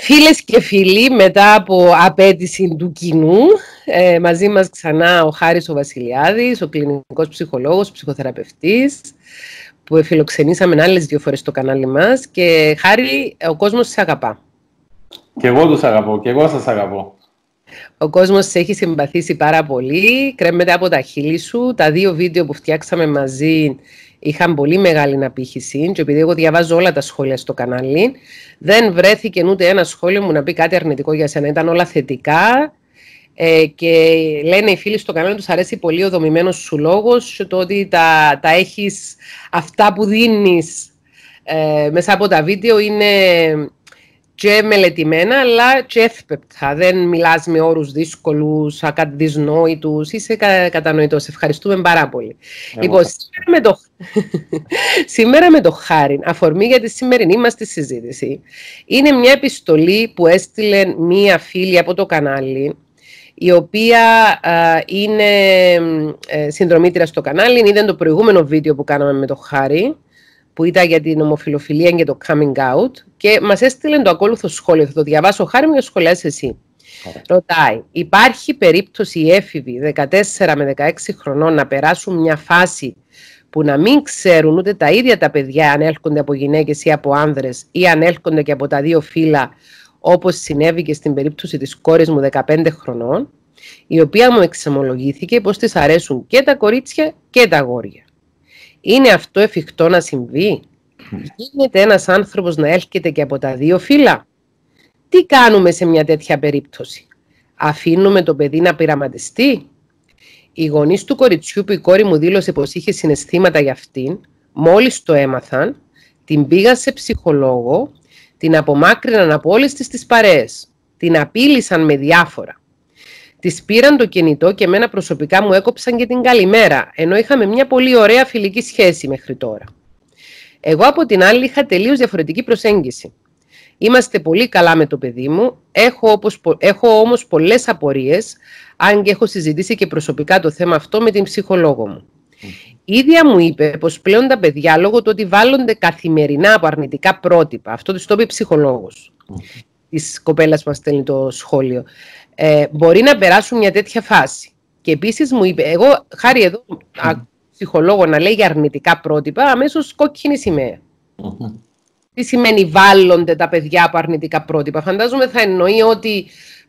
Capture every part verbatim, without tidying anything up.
Φίλες και φίλοι, μετά από απέτηση του κοινού, ε, μαζί μας ξανά ο Χάρης ο Βασιλιάδης, ο κλινικός ψυχολόγος, ψυχοθεραπευτής, που φιλοξενήσαμε άλλες δύο φορές στο κανάλι μας. Και Χάρη, ο κόσμος σε αγαπά. Και εγώ τους αγαπώ, και εγώ σας αγαπώ. Ο κόσμος σε έχει συμπαθήσει πάρα πολύ, κρέμεται από τα χείλη σου. Τα δύο βίντεο που φτιάξαμε μαζί είχαν πολύ μεγάλη απήχηση και επειδή εγώ διαβάζω όλα τα σχόλια στο κανάλι, δεν βρέθηκε ούτε ένα σχόλιο μου να πει κάτι αρνητικό για σένα. Ήταν όλα θετικά ε, και λένε οι φίλοι στο κανάλι τους αρέσει πολύ ο δομημένος σου λόγος και το ότι τα, τα έχεις, αυτά που δίνεις ε, μέσα από τα βίντεο είναι και μελετημένα, αλλά και εύπεπτα. Δεν μιλάς με όρους δύσκολους, ακαδυσνόητους, είσαι κα, κατανοητός. Ευχαριστούμε πάρα πολύ. Εγώ. Λοιπόν, σήμερα με, το... σήμερα με το Χάρη, αφορμή για τη σημερινή μας τη συζήτηση, είναι μια επιστολή που έστειλε μία φίλη από το κανάλι, η οποία α, είναι ε, συνδρομήτρια στο κανάλι, είδε το προηγούμενο βίντεο που κάναμε με το Χάρη, που ήταν για την ομοφιλοφιλία και το coming out, και μας έστειλε το ακόλουθο σχόλιο. Θα το διαβάσω, Χάρη μου, και σχολιάσεις εσύ. Okay. Ρωτάει, υπάρχει περίπτωση οι έφηβοι δεκατέσσερα με δεκαέξι χρονών να περάσουν μια φάση που να μην ξέρουν ούτε τα ίδια τα παιδιά αν έλκονται από γυναίκες ή από άνδρες ή αν έλκονται και από τα δύο φύλλα, όπως συνέβη και στην περίπτωση της κόρης μου δεκαπέντε χρονών, η οποία μου εξομολογήθηκε πως της αρέσουν και τα κορίτσια και τα αγόρια. Είναι αυτό εφικτό να συμβεί? Γίνεται ένας άνθρωπος να έλκεται και από τα δύο φύλλα? Τι κάνουμε σε μια τέτοια περίπτωση? Αφήνουμε το παιδί να πειραματιστεί? Οι γονείς του κοριτσιού που η κόρη μου δήλωσε πως είχε συναισθήματα για αυτήν, μόλις το έμαθαν, την πήγαν σε ψυχολόγο, την απομάκρυναν από όλες τις τις παρέες, την απείλησαν με διάφορα. Της πήραν το κινητό και εμένα προσωπικά μου έκοψαν και την καλημέρα, ενώ είχαμε μια πολύ ωραία φιλική σχέση μέχρι τώρα. Εγώ από την άλλη είχα τελείως διαφορετική προσέγγιση. Είμαστε πολύ καλά με το παιδί μου, έχω, όπως, έχω όμως πολλές απορίες, αν και έχω συζητήσει και προσωπικά το θέμα αυτό με την ψυχολόγο μου. Mm. Η ίδια μου είπε πως πλέον τα παιδιά, λόγω του ότι βάλλονται καθημερινά από αρνητικά πρότυπα, αυτό το είπε η ψυχολόγος mm. της κοπέλας που μας στέλνει το σχόλιο, ε, μπορεί να περάσουν μια τέτοια φάση. Και επίσης μου είπε, εγώ Χάρη εδώ, mm. ψυχολόγο να λέει για αρνητικά πρότυπα, αμέσως κόκκινη σημαία. Mm-hmm. Τι σημαίνει βάλλονται τα παιδιά από αρνητικά πρότυπα? Φαντάζομαι θα εννοεί ότι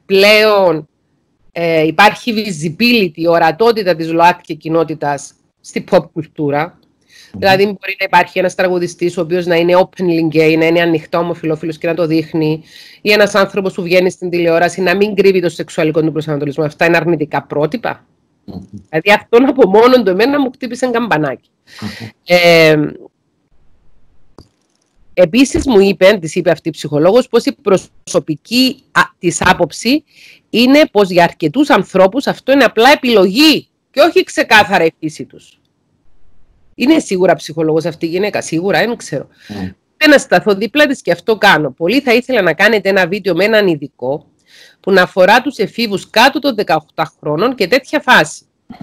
πλέον ε, υπάρχει visibility, ορατότητα της ΛΟΑΤΚΙ κοινότητας στη pop κουλτούρα. Mm-hmm. Δηλαδή μπορεί να υπάρχει ένας τραγουδιστής ο οποίος να είναι openly gay, να είναι ανοιχτό ομοφυλόφιλος και να το δείχνει, ή ένας άνθρωπος που βγαίνει στην τηλεόραση να μην κρύβει το σεξουαλικό του προσανατολισμό. Αυτά είναι αρνητικά πρότυπα. Mm-hmm. Δηλαδή αυτόν από μόνον του εμένα μου χτύπησε καμπανάκι. Mm-hmm. Ε, Επίσης μου είπε, της είπε αυτή η ψυχολόγος, πως η προσωπική α, της άποψη είναι πως για αρκετούς ανθρώπους αυτό είναι απλά επιλογή και όχι ξεκάθαρα η φύση τους. Είναι σίγουρα ψυχολόγος αυτή η γυναίκα? Σίγουρα, δεν ξέρω. Mm. Να σταθώ δίπλα της και αυτό κάνω. Πολύ θα ήθελα να κάνετε ένα βίντεο με έναν ειδικό που να αφορά τους εφήβους κάτω των δεκαοκτώ χρόνων και τέτοια φάση.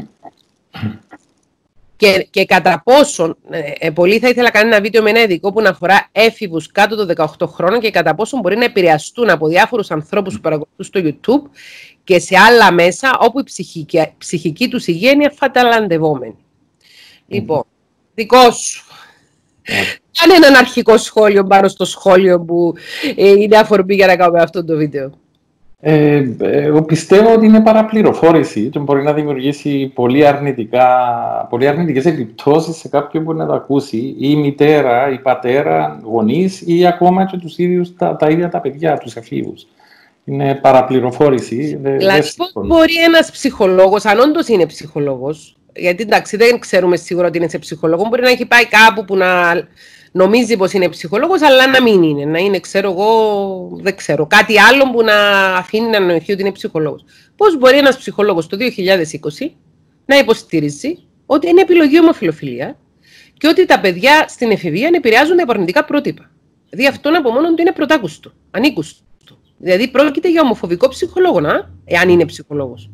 Και, και κατά πόσον, ε, πολύ θα ήθελα να κάνω ένα βίντεο με ένα ειδικό που να αφορά έφηβους κάτω των δεκαοκτώ χρόνων και κατά πόσον μπορεί να επηρεαστούν από διάφορους ανθρώπους που παρακολουθούν στο YouTube και σε άλλα μέσα όπου η ψυχική, ψυχική τους υγεία είναι αφαταλαντευόμενη. Mm. Λοιπόν, δικό σου. Mm. Κάνε έναν αρχικό σχόλιο πάνω στο σχόλιο που ε, είναι αφορμή για να κάνουμε αυτό το βίντεο. Ε, εγώ πιστεύω ότι είναι παραπληροφόρηση και μπορεί να δημιουργήσει πολύ, αρνητικά, πολύ αρνητικές επιπτώσεις σε κάποιον που να το ακούσει, ή η μητέρα, η πατέρα, γονείς ή ακόμα και τους ίδιους τα, τα ίδια τα παιδιά, τους εφήβους. Είναι παραπληροφόρηση. Δηλαδή πώς μπορεί ένας ψυχολόγος, αν όντως είναι ψυχολόγος, γιατί εντάξει δεν ξέρουμε σίγουρα ότι είναι σε ψυχολόγο, μπορεί να έχει πάει κάπου που να νομίζει πως είναι ψυχολόγος, αλλά να μην είναι. Να είναι, ξέρω εγώ, δεν ξέρω, κάτι άλλο που να αφήνει να νοηθεί ότι είναι ψυχολόγος. Πώς μπορεί ένας ψυχολόγος το δύο χιλιάδες είκοσι να υποστηρίζει ότι είναι επιλογή ομοφυλοφιλία και ότι τα παιδιά στην εφηβεία επηρεάζονται από αρνητικά πρότυπα? Δηλαδή αυτόν από μόνο του είναι πρωτάκουστο, ανήκουστο. Δηλαδή πρόκειται για ομοφοβικό ψυχολόγο, να, εάν είναι ψυχολόγος.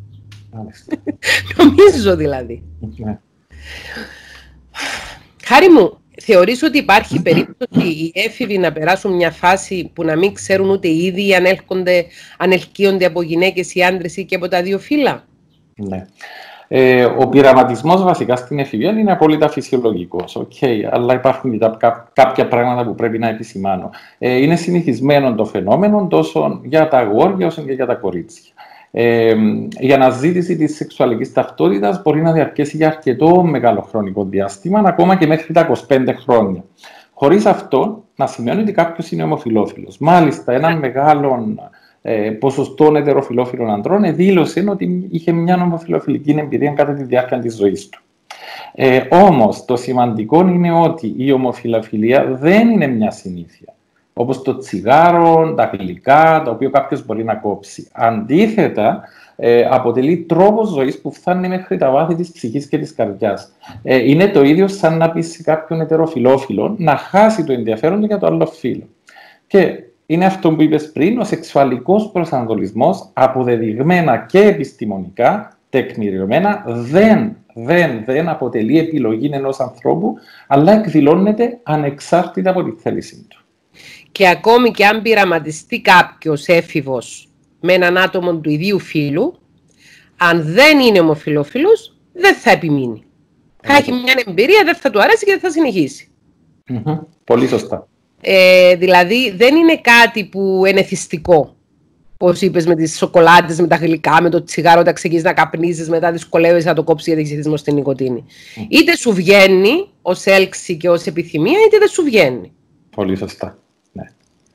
Νομίζω δηλαδή. Χάρη μου, θεωρείς ότι υπάρχει περίπτωση οι έφηβοι να περάσουν μια φάση που να μην ξέρουν ούτε οι ίδιοι αν, αν ελκύονται από γυναίκες ή άντρες ή και από τα δύο φύλλα? Ναι. Ε, ο πειραματισμός βασικά στην εφηβεία είναι απόλυτα φυσιολογικός, okay, αλλά υπάρχουν και κάποια πράγματα που πρέπει να επισημάνω. Ε, είναι συνηθισμένο το φαινόμενο τόσο για τα αγόρια όσο και για τα κορίτσια. Ε, η αναζήτηση της σεξουαλικής ταυτότητας μπορεί να διαρκέσει για αρκετό μεγάλο χρονικό διάστημα, ακόμα και μέχρι τα είκοσι πέντε χρόνια. Χωρίς αυτό να σημαίνει ότι κάποιος είναι ομοφυλόφιλος. Μάλιστα, έναν μεγάλο ε, ποσοστό ετεροφυλόφιλων ανδρών δήλωσε ότι είχε μια ομοφυλοφιλική εμπειρία κατά τη διάρκεια της ζωής του. Ε, όμως, το σημαντικό είναι ότι η ομοφυλοφιλία δεν είναι μια συνήθεια. Όπως το τσιγάρο, τα γλυκά, τα οποία κάποιος μπορεί να κόψει. Αντίθετα, ε, αποτελεί τρόπος ζωής που φτάνει μέχρι τα βάθη της ψυχής και της καρδιάς. Ε, είναι το ίδιο σαν να πεις σε κάποιον ετεροφυλόφιλο να χάσει το ενδιαφέρον του για το άλλο φύλο. Και είναι αυτό που είπες πριν, ο σεξουαλικός προσανατολισμός, αποδεδειγμένα και επιστημονικά, τεκμηριωμένα, δεν, δεν, δεν αποτελεί επιλογή ενός ανθρώπου, αλλά εκδηλώνεται ανεξάρτητα από τη θέλησή του. Και ακόμη και αν πειραματιστεί κάποιος έφηβος με έναν άτομο του ιδίου φύλου, αν δεν είναι ομοφυλόφιλος, δεν θα επιμείνει. Mm-hmm. Θα έχει μια εμπειρία, δεν θα του αρέσει και δεν θα συνεχίσει. Mm-hmm. Πολύ σωστά. Ε, δηλαδή δεν είναι κάτι που είναι εθιστικό. Πώς είπες, με τις σοκολάτες, με τα γλυκά, με το τσιγάρο, όταν ξεκινήσεις να καπνίζεις, μετά δυσκολεύεσαι να το κόψεις γιατί έχει συνηθισμό στην νοικοτήνη. Mm. Είτε σου βγαίνει ως έλξη και ως επιθυμία, είτε δεν σου βγαίνει. Πολύ σωστά. Ναι.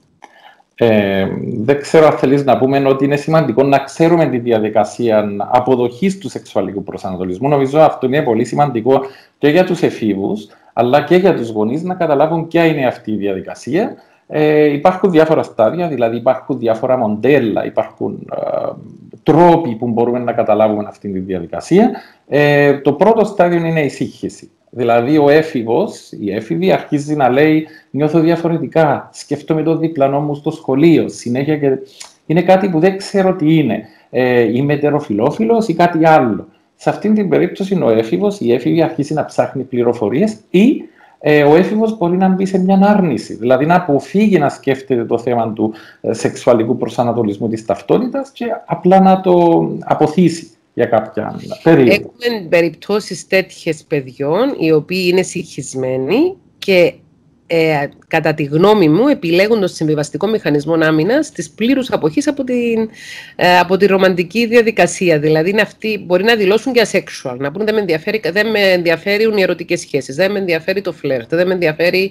Ε, δεν ξέρω αν θέλεις να πούμε ότι είναι σημαντικό να ξέρουμε τη διαδικασία αποδοχής του σεξουαλικού προσανατολισμού. Νομίζω αυτό είναι πολύ σημαντικό και για τους εφήβους, αλλά και για τους γονείς να καταλάβουν ποια είναι αυτή η διαδικασία. Ε, υπάρχουν διάφορα στάδια, δηλαδή υπάρχουν διάφορα μοντέλα, υπάρχουν ε, τρόποι που μπορούμε να καταλάβουμε αυτή τη διαδικασία. Ε, το πρώτο στάδιο είναι η σύγχυση. Δηλαδή ο έφηβος, η έφηβη αρχίζει να λέει νιώθω διαφορετικά, σκέφτομαι το διπλανό μου στο σχολείο, συνέχεια και είναι κάτι που δεν ξέρω τι είναι. Ε, είμαι ετεροφυλόφιλος ή κάτι άλλο. Σε αυτήν την περίπτωση ο έφηβος, η έφηβη αρχίζει να ψάχνει πληροφορίες ή ε, ο έφηβος μπορεί να μπει σε μια άρνηση, δηλαδή να αποφύγει να σκέφτεται το θέμα του ε, σεξουαλικού προσανατολισμού της ταυτότητας και απλά να το αποθήσει για κάποια περίοδο. Έχουμε περιπτώσεις τέτοιες παιδιών, οι οποίοι είναι συγχυσμένοι και ε, κατά τη γνώμη μου επιλέγουν τον συμβιβαστικό μηχανισμό άμυνας της πλήρους αποχής από, την, ε, από τη ρομαντική διαδικασία. Δηλαδή είναι αυτοί, μπορεί να δηλώσουν και asexual, να πούνε δεν με, ενδιαφέρει, δεν με ενδιαφέρουν οι ερωτικές σχέσεις, δεν με ενδιαφέρει το φλερτ, δεν με ενδιαφέρει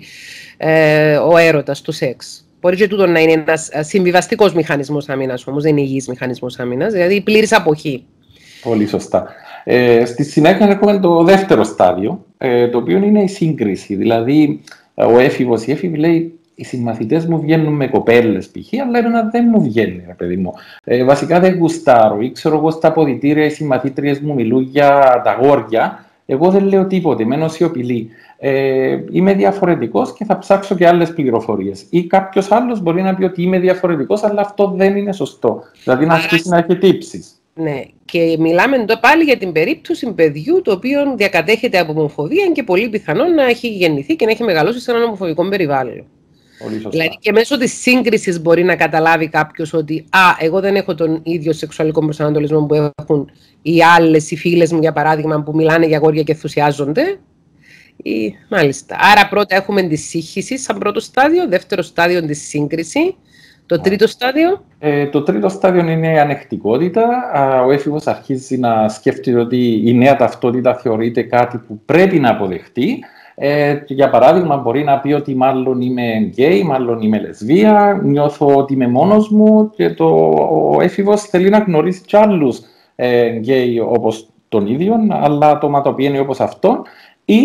ε, ο έρωτας, το σεξ. Μπορεί και τούτο να είναι ένας συμβιβαστικός μηχανισμός άμυνας, όμως δεν είναι υγιής μηχανισμός άμυνας, δηλαδή η πλήρης αποχή. Πολύ σωστά. Ε, στη συνέχεια έχουμε το δεύτερο στάδιο, ε, το οποίο είναι η σύγκριση. Δηλαδή, ο έφηβος, η έφηβη λέει, οι συμμαθητές μου βγαίνουν με κοπέλες π.χ., αλλά εμένα δεν μου βγαίνει, ρε παιδί μου. Ε, βασικά δεν γουστάρω. Ή ξέρω εγώ στα αποδυτήρια οι συμμαθήτριες μου μιλούν για τα αγόρια. Εγώ δεν λέω τίποτε, μένω σιωπηλή. Ε, είμαι διαφορετικός και θα ψάξω και άλλες πληροφορίες. Ή κάποιος άλλος μπορεί να πει ότι είμαι διαφορετικός, αλλά αυτό δεν είναι σωστό. Δηλαδή να αρχίσει να έχει τύψεις. Ναι, και μιλάμε εδώ πάλι για την περίπτωση παιδιού το οποίο διακατέχεται από ομοφοβία και πολύ πιθανόν να έχει γεννηθεί και να έχει μεγαλώσει σε έναν ομοφοβικό περιβάλλον. Δηλαδή και μέσω της σύγκρισης μπορεί να καταλάβει κάποιος ότι «Α, εγώ δεν έχω τον ίδιο σεξουαλικό προσανατολισμό που έχουν οι άλλες, οι φίλες μου για παράδειγμα που μιλάνε για αγόρια και ενθουσιάζονται». Ή, μάλιστα. Άρα πρώτα έχουμε τη σύγχυση σαν πρώτο στάδιο, δεύτερο στάδιο τη σύγκριση. Το τρίτο στάδιο. Ε, το τρίτο στάδιο είναι η ανεκτικότητα. Ο έφηβος αρχίζει να σκέφτεται ότι η νέα ταυτότητα θεωρείται κάτι που πρέπει να αποδεχτεί. Ε, για παράδειγμα, μπορεί να πει ότι μάλλον είμαι γκέι, μάλλον είμαι λεσβία, νιώθω ότι είμαι μόνος μου και το, ο έφηβος θέλει να γνωρίσει κι άλλους ε, γκέι όπως τον ίδιο, αλλά ατοματοποιαίνει όπως αυτόν. Ή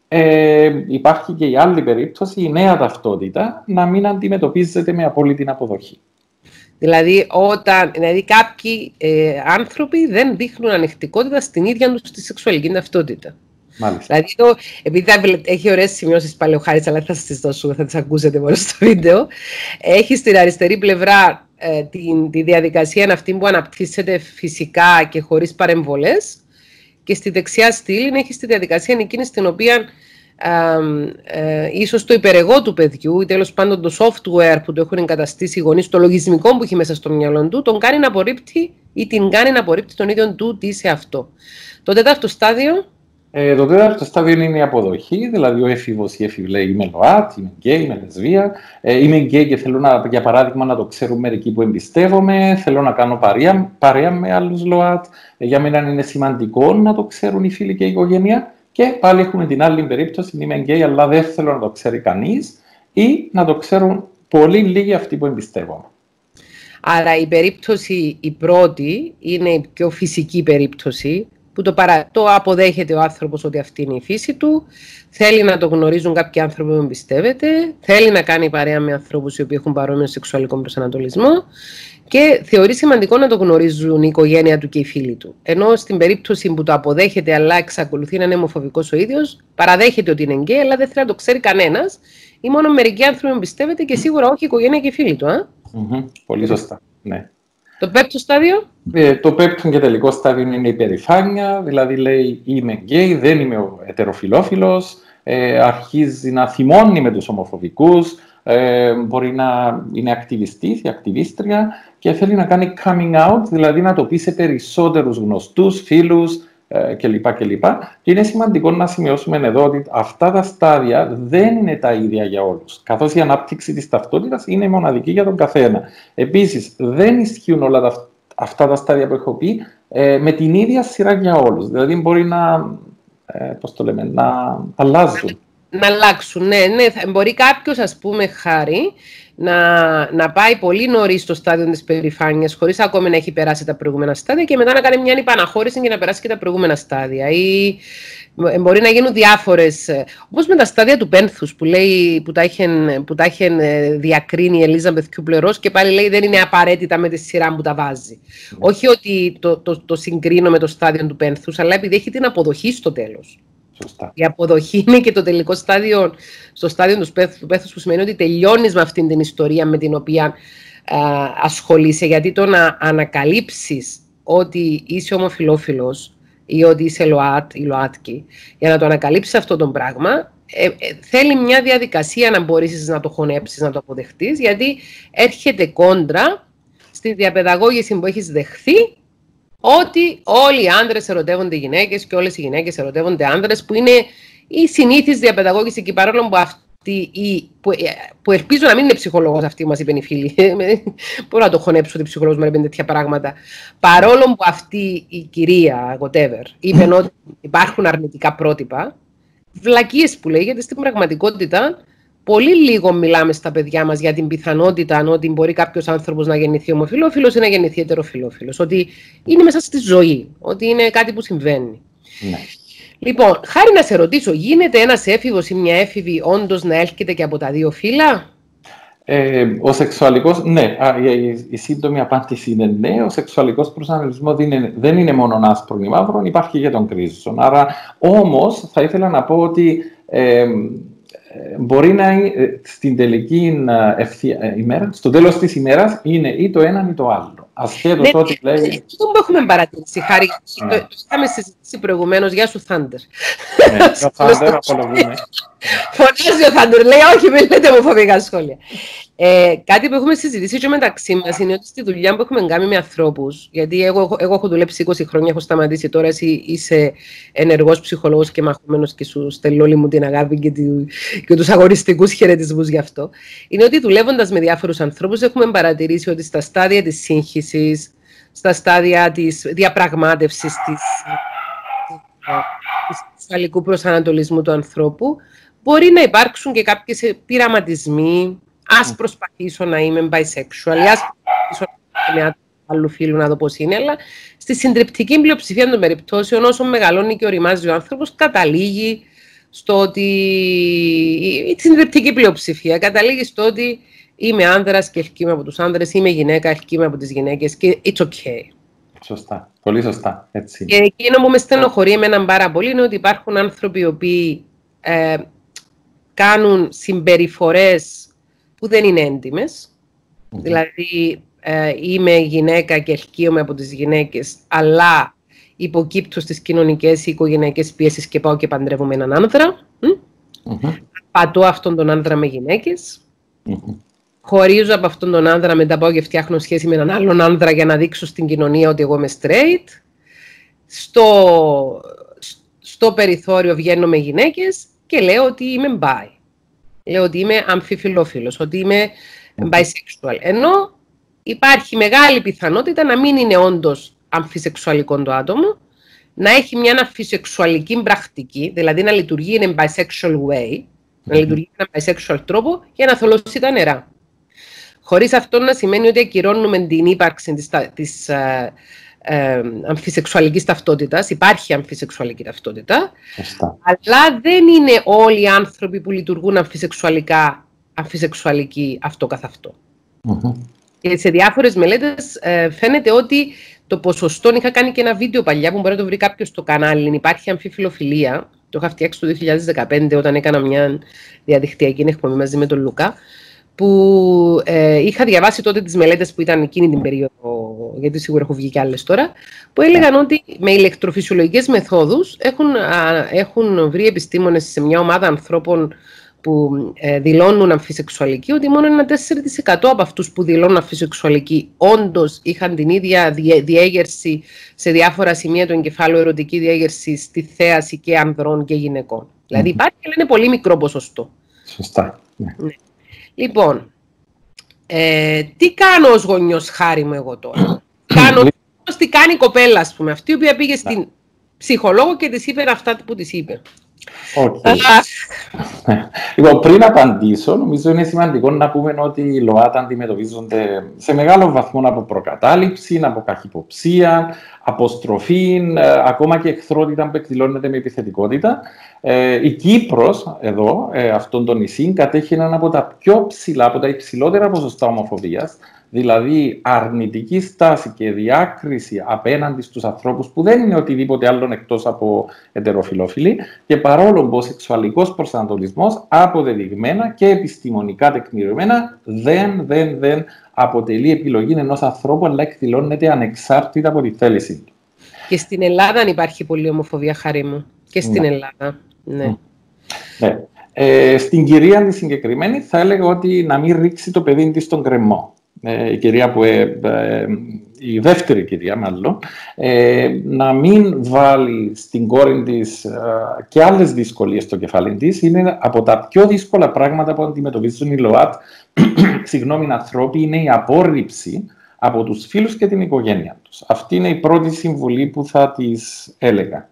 Ε, υπάρχει και η άλλη περίπτωση, η νέα ταυτότητα, να μην αντιμετωπίζεται με απόλυτη αποδοχή. Δηλαδή, όταν, δηλαδή κάποιοι ε, άνθρωποι δεν δείχνουν ανεκτικότητα στην ίδια τους τη σεξουαλική ταυτότητα. Μάλιστα. Δηλαδή, το, επειδή έχει ωραίες σημειώσεις πάλι ο Χάρης, αλλά θα σας τις δώσω, θα τις ακούσετε μόνο στο βίντεο. Έχει στην αριστερή πλευρά ε, τη, τη διαδικασία αυτή που αναπτύσσεται φυσικά και χωρίς παρεμβολές. Και στη δεξιά στήλη έχει τη διαδικασία εκείνη στην οποία ε, ίσως το υπερεγώ του παιδιού ή τέλος πάντων το software που το έχουν εγκαταστήσει οι γονείς, το λογισμικό που έχει μέσα στο μυαλό του, τον κάνει να απορρίπτει ή την κάνει να απορρίπτει τον ίδιο του τι σε αυτό. Το τέταρτο στάδιο. Ε, το τέταρτο στάδιο είναι η αποδοχή, δηλαδή ο έφηβος ή η έφηβη λέει είμαι ΛΟΑΤ, είμαι γκέι, είμαι λεσβία, ε, είμαι γκέι και θέλω να, για παράδειγμα να το ξέρουν μερικοί που εμπιστεύομαι, θέλω να κάνω παρέα, παρέα με άλλους ΛΟΑΤ, ε, για μένα είναι σημαντικό να το ξέρουν οι φίλοι και η οικογένεια. Και πάλι έχουμε την άλλη περίπτωση, είμαι γκέι αλλά δεν θέλω να το ξέρει κανείς ή να το ξέρουν πολύ λίγοι αυτοί που εμπιστεύομαι. Άρα η περίπτωση η πρώτη είναι η πιο φυσική περίπτωση που το, παρα... το αποδέχεται ο άνθρωπος ότι αυτή είναι η φύση του, θέλει να το γνωρίζουν κάποιοι άνθρωποι που εμπιστεύεται, θέλει να κάνει παρέα με ανθρώπους οι οποίοι έχουν παρόμοιο σεξουαλικό προσανατολισμό και θεωρεί σημαντικό να το γνωρίζουν η οικογένεια του και οι φίλοι του. Ενώ στην περίπτωση που το αποδέχεται αλλά εξακολουθεί να είναι ομοφοβικός ο ίδιος, παραδέχεται ότι είναι γκέι, αλλά δεν θέλει να το ξέρει κανένας ή μόνο μερικοί άνθρωποι εμπιστεύεται και σίγουρα όχι η οικογένεια και οι φίλοι του. Α? Mm-hmm. Πολύ σωστά. Ναι. Το πέμπτο στάδιο. Ε, το πέμπτο και τελικό στάδιο είναι η υπερηφάνεια, δηλαδή λέει είμαι γκέι, δεν είμαι ετεροφιλόφιλος, ε, αρχίζει να θυμώνει με τους ομοφοβικούς, ε, μπορεί να είναι ακτιβιστής ή ακτιβίστρια και θέλει να κάνει coming out, δηλαδή να το πει σε περισσότερους γνωστούς, φίλους ε, κλπ. κλπ. Και είναι σημαντικό να σημειώσουμε εδώ ότι αυτά τα στάδια δεν είναι τα ίδια για όλους, καθώς η ανάπτυξη της ταυτότητας είναι μοναδική για τον καθένα. Επίσης, δεν ισχύουν όλα τα, αυτά τα στάδια που έχω πει ε, με την ίδια σειρά για όλους. Δηλαδή, μπορεί να, ε, πώς το λέμε, να αλλάζουν. Να αλλάξουν, ναι, ναι. Μπορεί κάποιος, ας πούμε, χάρη, να, να πάει πολύ νωρίς στο στάδιο της περηφάνειας, χωρίς ακόμη να έχει περάσει τα προηγούμενα στάδια και μετά να κάνει μια υπαναχώρηση και να περάσει και τα προηγούμενα στάδια. Ή μπορεί να γίνουν διάφορες, όπως με τα στάδια του πένθους που, λέει, που τα είχε, που τα είχε διακρίνει η Ελίζαμπεθ Κιούπλερ-Ρος και πάλι λέει δεν είναι απαραίτητα με τη σειρά που τα βάζει. Mm. Όχι ότι το, το, το συγκρίνω με το στάδιο του πένθους, αλλά επειδή έχει την αποδοχή στο τέλος. Σωστά. Η αποδοχή είναι και το τελικό στάδιο, στο στάδιο του πέθους, που σημαίνει ότι τελειώνεις με αυτήν την ιστορία με την οποία α, ασχολείσαι, γιατί το να ανακαλύψεις ότι είσαι ομοφυλόφιλος ή ότι είσαι ΛΟΑΤ ή ΛΟΑΤΚΙ, για να το ανακαλύψεις αυτό το πράγμα, ε, ε, θέλει μια διαδικασία να μπορείς να το χωνέψεις, να το αποδεχτείς, γιατί έρχεται κόντρα στη διαπαιδαγώγηση που έχεις δεχθεί ότι όλοι οι άντρες ερωτεύονται γυναίκες και όλες οι γυναίκες ερωτεύονται άντρες, που είναι η συνήθις διαπαιδαγώγηση, και παρόλο που αυτή η, που, που ελπίζω να μην είναι ψυχολόγος αυτή, μας είπαν οι φίλοι. Μπορώ να το χωνέψω ότι ψυχολόγος μου είπε τέτοια πράγματα. Παρόλο που αυτή η κυρία, whatever, είπε ότι υπάρχουν αρνητικά πρότυπα, βλακίες που λέει, γιατί στην πραγματικότητα πολύ λίγο μιλάμε στα παιδιά μας για την πιθανότητα ότι μπορεί κάποιος άνθρωπος να γεννηθεί ομοφυλόφιλος ή να γεννηθεί ετεροφιλόφιλος. Ότι είναι μέσα στη ζωή, ότι είναι κάτι που συμβαίνει. Ναι. Λοιπόν, χάρη να σε ρωτήσω, γίνεται ένας έφηβος ή μια έφηβη όντως να έρχεται και από τα δύο φύλλα? Ε, ο σεξουαλικός, ναι. Α, η, η σύντομη απάντηση είναι ναι. Ο σεξουαλικός προσανατολισμός δεν είναι, δεν είναι μόνο άσπρο ή μαύρο, υπάρχει και τον κρίζον. Άρα, όμως, θα ήθελα να πω ότι ε, μπορεί να είναι στην τελική ευθεία, ημέρα, στο τέλος της ημέρας, είναι ή το ένα ή το άλλο. Ασχέτως ναι, ό,τι λέει. Αυτό που έχουμε παρατηρήσει, Χάρη, ναι. το, το είχαμε συζητήσει προηγουμένως. Γεια σου, Θάντερ. Ναι, ο Θάντερ, απολογούμε. Φωνάζει ο Θάντερ, λέει όχι, μην λέτε ομοφοβικά σχόλια. Ε, κάτι που έχουμε συζητήσει και μεταξύ μας είναι ότι στη δουλειά που έχουμε κάνει με ανθρώπους, γιατί εγώ, εγώ έχω δουλέψει είκοσι χρόνια, έχω σταματήσει, τώρα εσύ είσαι ενεργός ψυχολόγος και μαχόμενος και σου στέλνω όλη μου την αγάπη και, τη, και τους αγοριστικούς χαιρετισμούς γι' αυτό, είναι ότι δουλεύοντας με διάφορους ανθρώπους έχουμε παρατηρήσει ότι στα στάδια της σύγχυσης, στα στάδια της διαπραγμάτευσης της, του σεξουαλικού προσανατολισμού του ανθρώπου, μπορεί να υπάρξουν και κάποιες πειραματισμοί. Ας προσπαθήσω να είμαι bisexual, ας προσπαθήσω να είμαι άλλου φίλου να δω πώς είναι, αλλά στη συντριπτική πλειοψηφία των περιπτώσεων, όσο μεγαλώνει και οριμάζει ο άνθρωπος, καταλήγει στο ότι. Η συντριπτική πλειοψηφία καταλήγει στο ότι είμαι άνδρας και ελκύμαι από τους άνδρες, είμαι γυναίκα, ελκύμαι από τις γυναίκες και it's okay. Σωστά. Πολύ σωστά. Έτσι. Και εκείνο που με στενοχωρεί εμένα πάρα πολύ είναι ότι υπάρχουν άνθρωποι οι οποίοι ε, κάνουν συμπεριφορές που δεν είναι έντιμες. Mm-hmm. Δηλαδή, ε, είμαι γυναίκα και ελκύομαι από τις γυναίκες, αλλά υποκύπτω στις κοινωνικές ή οικογενειακές πιέσεις και πάω και παντρεύομαι έναν άνδρα. Mm? Mm-hmm. Πατώ αυτόν τον άνδρα με γυναίκες. Mm-hmm. Χωρίζω από αυτόν τον άνδρα, μετά πάω και φτιάχνω σχέση με έναν άλλον άνδρα για να δείξω στην κοινωνία ότι εγώ είμαι straight. Στο, στο περιθώριο βγαίνω με γυναίκες και λέω ότι είμαι bi. Λέω ότι είμαι αμφιφιλόφιλος, ότι είμαι bisexual. Ενώ υπάρχει μεγάλη πιθανότητα να μην είναι όντως αμφισεξουαλικό το άτομο, να έχει μια αμφισεξουαλική πρακτική, δηλαδή να λειτουργεί in a bisexual way, mm-hmm. να λειτουργεί με έναν bisexual τρόπο για να θολώσει τα νερά. Χωρίς αυτό να σημαίνει ότι ακυρώνουμε την ύπαρξη της, της ε, ε, αμφισεξουαλικής ταυτότητας. Υπάρχει αμφισεξουαλική ταυτότητα, Εστά. αλλά δεν είναι όλοι οι άνθρωποι που λειτουργούν αμφισεξουαλικά αμφισεξουαλικοί αυτό καθ' αυτό. Mm-hmm. Και σε διάφορες μελέτες ε, φαίνεται ότι το ποσοστό, είχα κάνει και ένα βίντεο παλιά που μπορεί να το βρει κάποιος στο κανάλι, υπάρχει αμφιφιλοφιλία, το είχα φτιάξει το δύο χιλιάδες δεκαπέντε όταν έκανα μια διαδικτυακή εκπομπή μαζί με τον Λουκά, που ε, είχα διαβάσει τότε τις μελέτες που ήταν εκείνη την περίοδο, γιατί σίγουρα έχω βγει και άλλες τώρα, που έλεγαν ότι με ηλεκτροφυσιολογικές μεθόδους έχουν, α, έχουν βρει επιστήμονες σε μια ομάδα ανθρώπων που ε, δηλώνουν αμφισεξουαλικοί, ότι μόνο ένα τέσσερα τοις εκατό από αυτούς που δηλώνουν αμφισεξουαλικοί όντως είχαν την ίδια διέγερση σε διάφορα σημεία του εγκεφάλου, ερωτική διέγερση στη θέαση και ανδρών και γυναικών. Mm-hmm. Δηλαδή υπάρχει, αλλά είναι πολύ μικρό ποσοστό. Σωστά. Ναι. Ναι. Λοιπόν, ε, τι κάνω ως γονιός, χάρη μου, εγώ τώρα. κάνω, τι κάνει η κοπέλα, ας πούμε, αυτή η οποία πήγε στην ψυχολόγο και της είπε αυτά που της είπε. Okay. Λοιπόν, πριν απαντήσω, νομίζω είναι σημαντικό να πούμε ότι οι ΛΟΑΤ αντιμετωπίζονται σε μεγάλο βαθμό από προκατάληψη, από καχυποψία, αποστροφή, ακόμα και εχθρότητα που εκδηλώνεται με επιθετικότητα. Ε, η Κύπρος, εδώ, ε, αυτόν τον νησί, κατέχει έναν από τα πιο ψηλά, από τα υψηλότερα ποσοστά ομοφοβίας, δηλαδή αρνητική στάση και διάκριση απέναντι στους ανθρώπους που δεν είναι οτιδήποτε άλλον εκτός από ετεροφιλόφιλοι, και παρόλο που ο σεξουαλικός προσανατολισμός αποδεδειγμένα και επιστημονικά τεκμηριωμένα δεν, δεν, δεν αποτελεί επιλογή ενός ανθρώπου, αλλά εκδηλώνεται ανεξάρτητα από τη θέληση του. Και στην Ελλάδα υπάρχει πολλή ομοφοβία, χάρη μου. Και στην ναι. Ελλάδα. Ναι. ναι. Ε, στην κυρία τη συγκεκριμένη θα έλεγα ότι να μην ρίξει το παιδί της στον κρεμό. Ε, η κυρία που ε, ε, η δεύτερη κυρία μάλλον, ε, να μην βάλει στην κόρη της ε, και άλλες δυσκολίες στο κεφάλι της. Είναι από τα πιο δύσκολα πράγματα που αντιμετωπίζουν οι ΛΟΑΤ, συγγνώμη, ανθρώποι, είναι η απόρριψη από τους φίλους και την οικογένεια τους. Αυτή είναι η πρώτη συμβουλή που θα της έλεγα.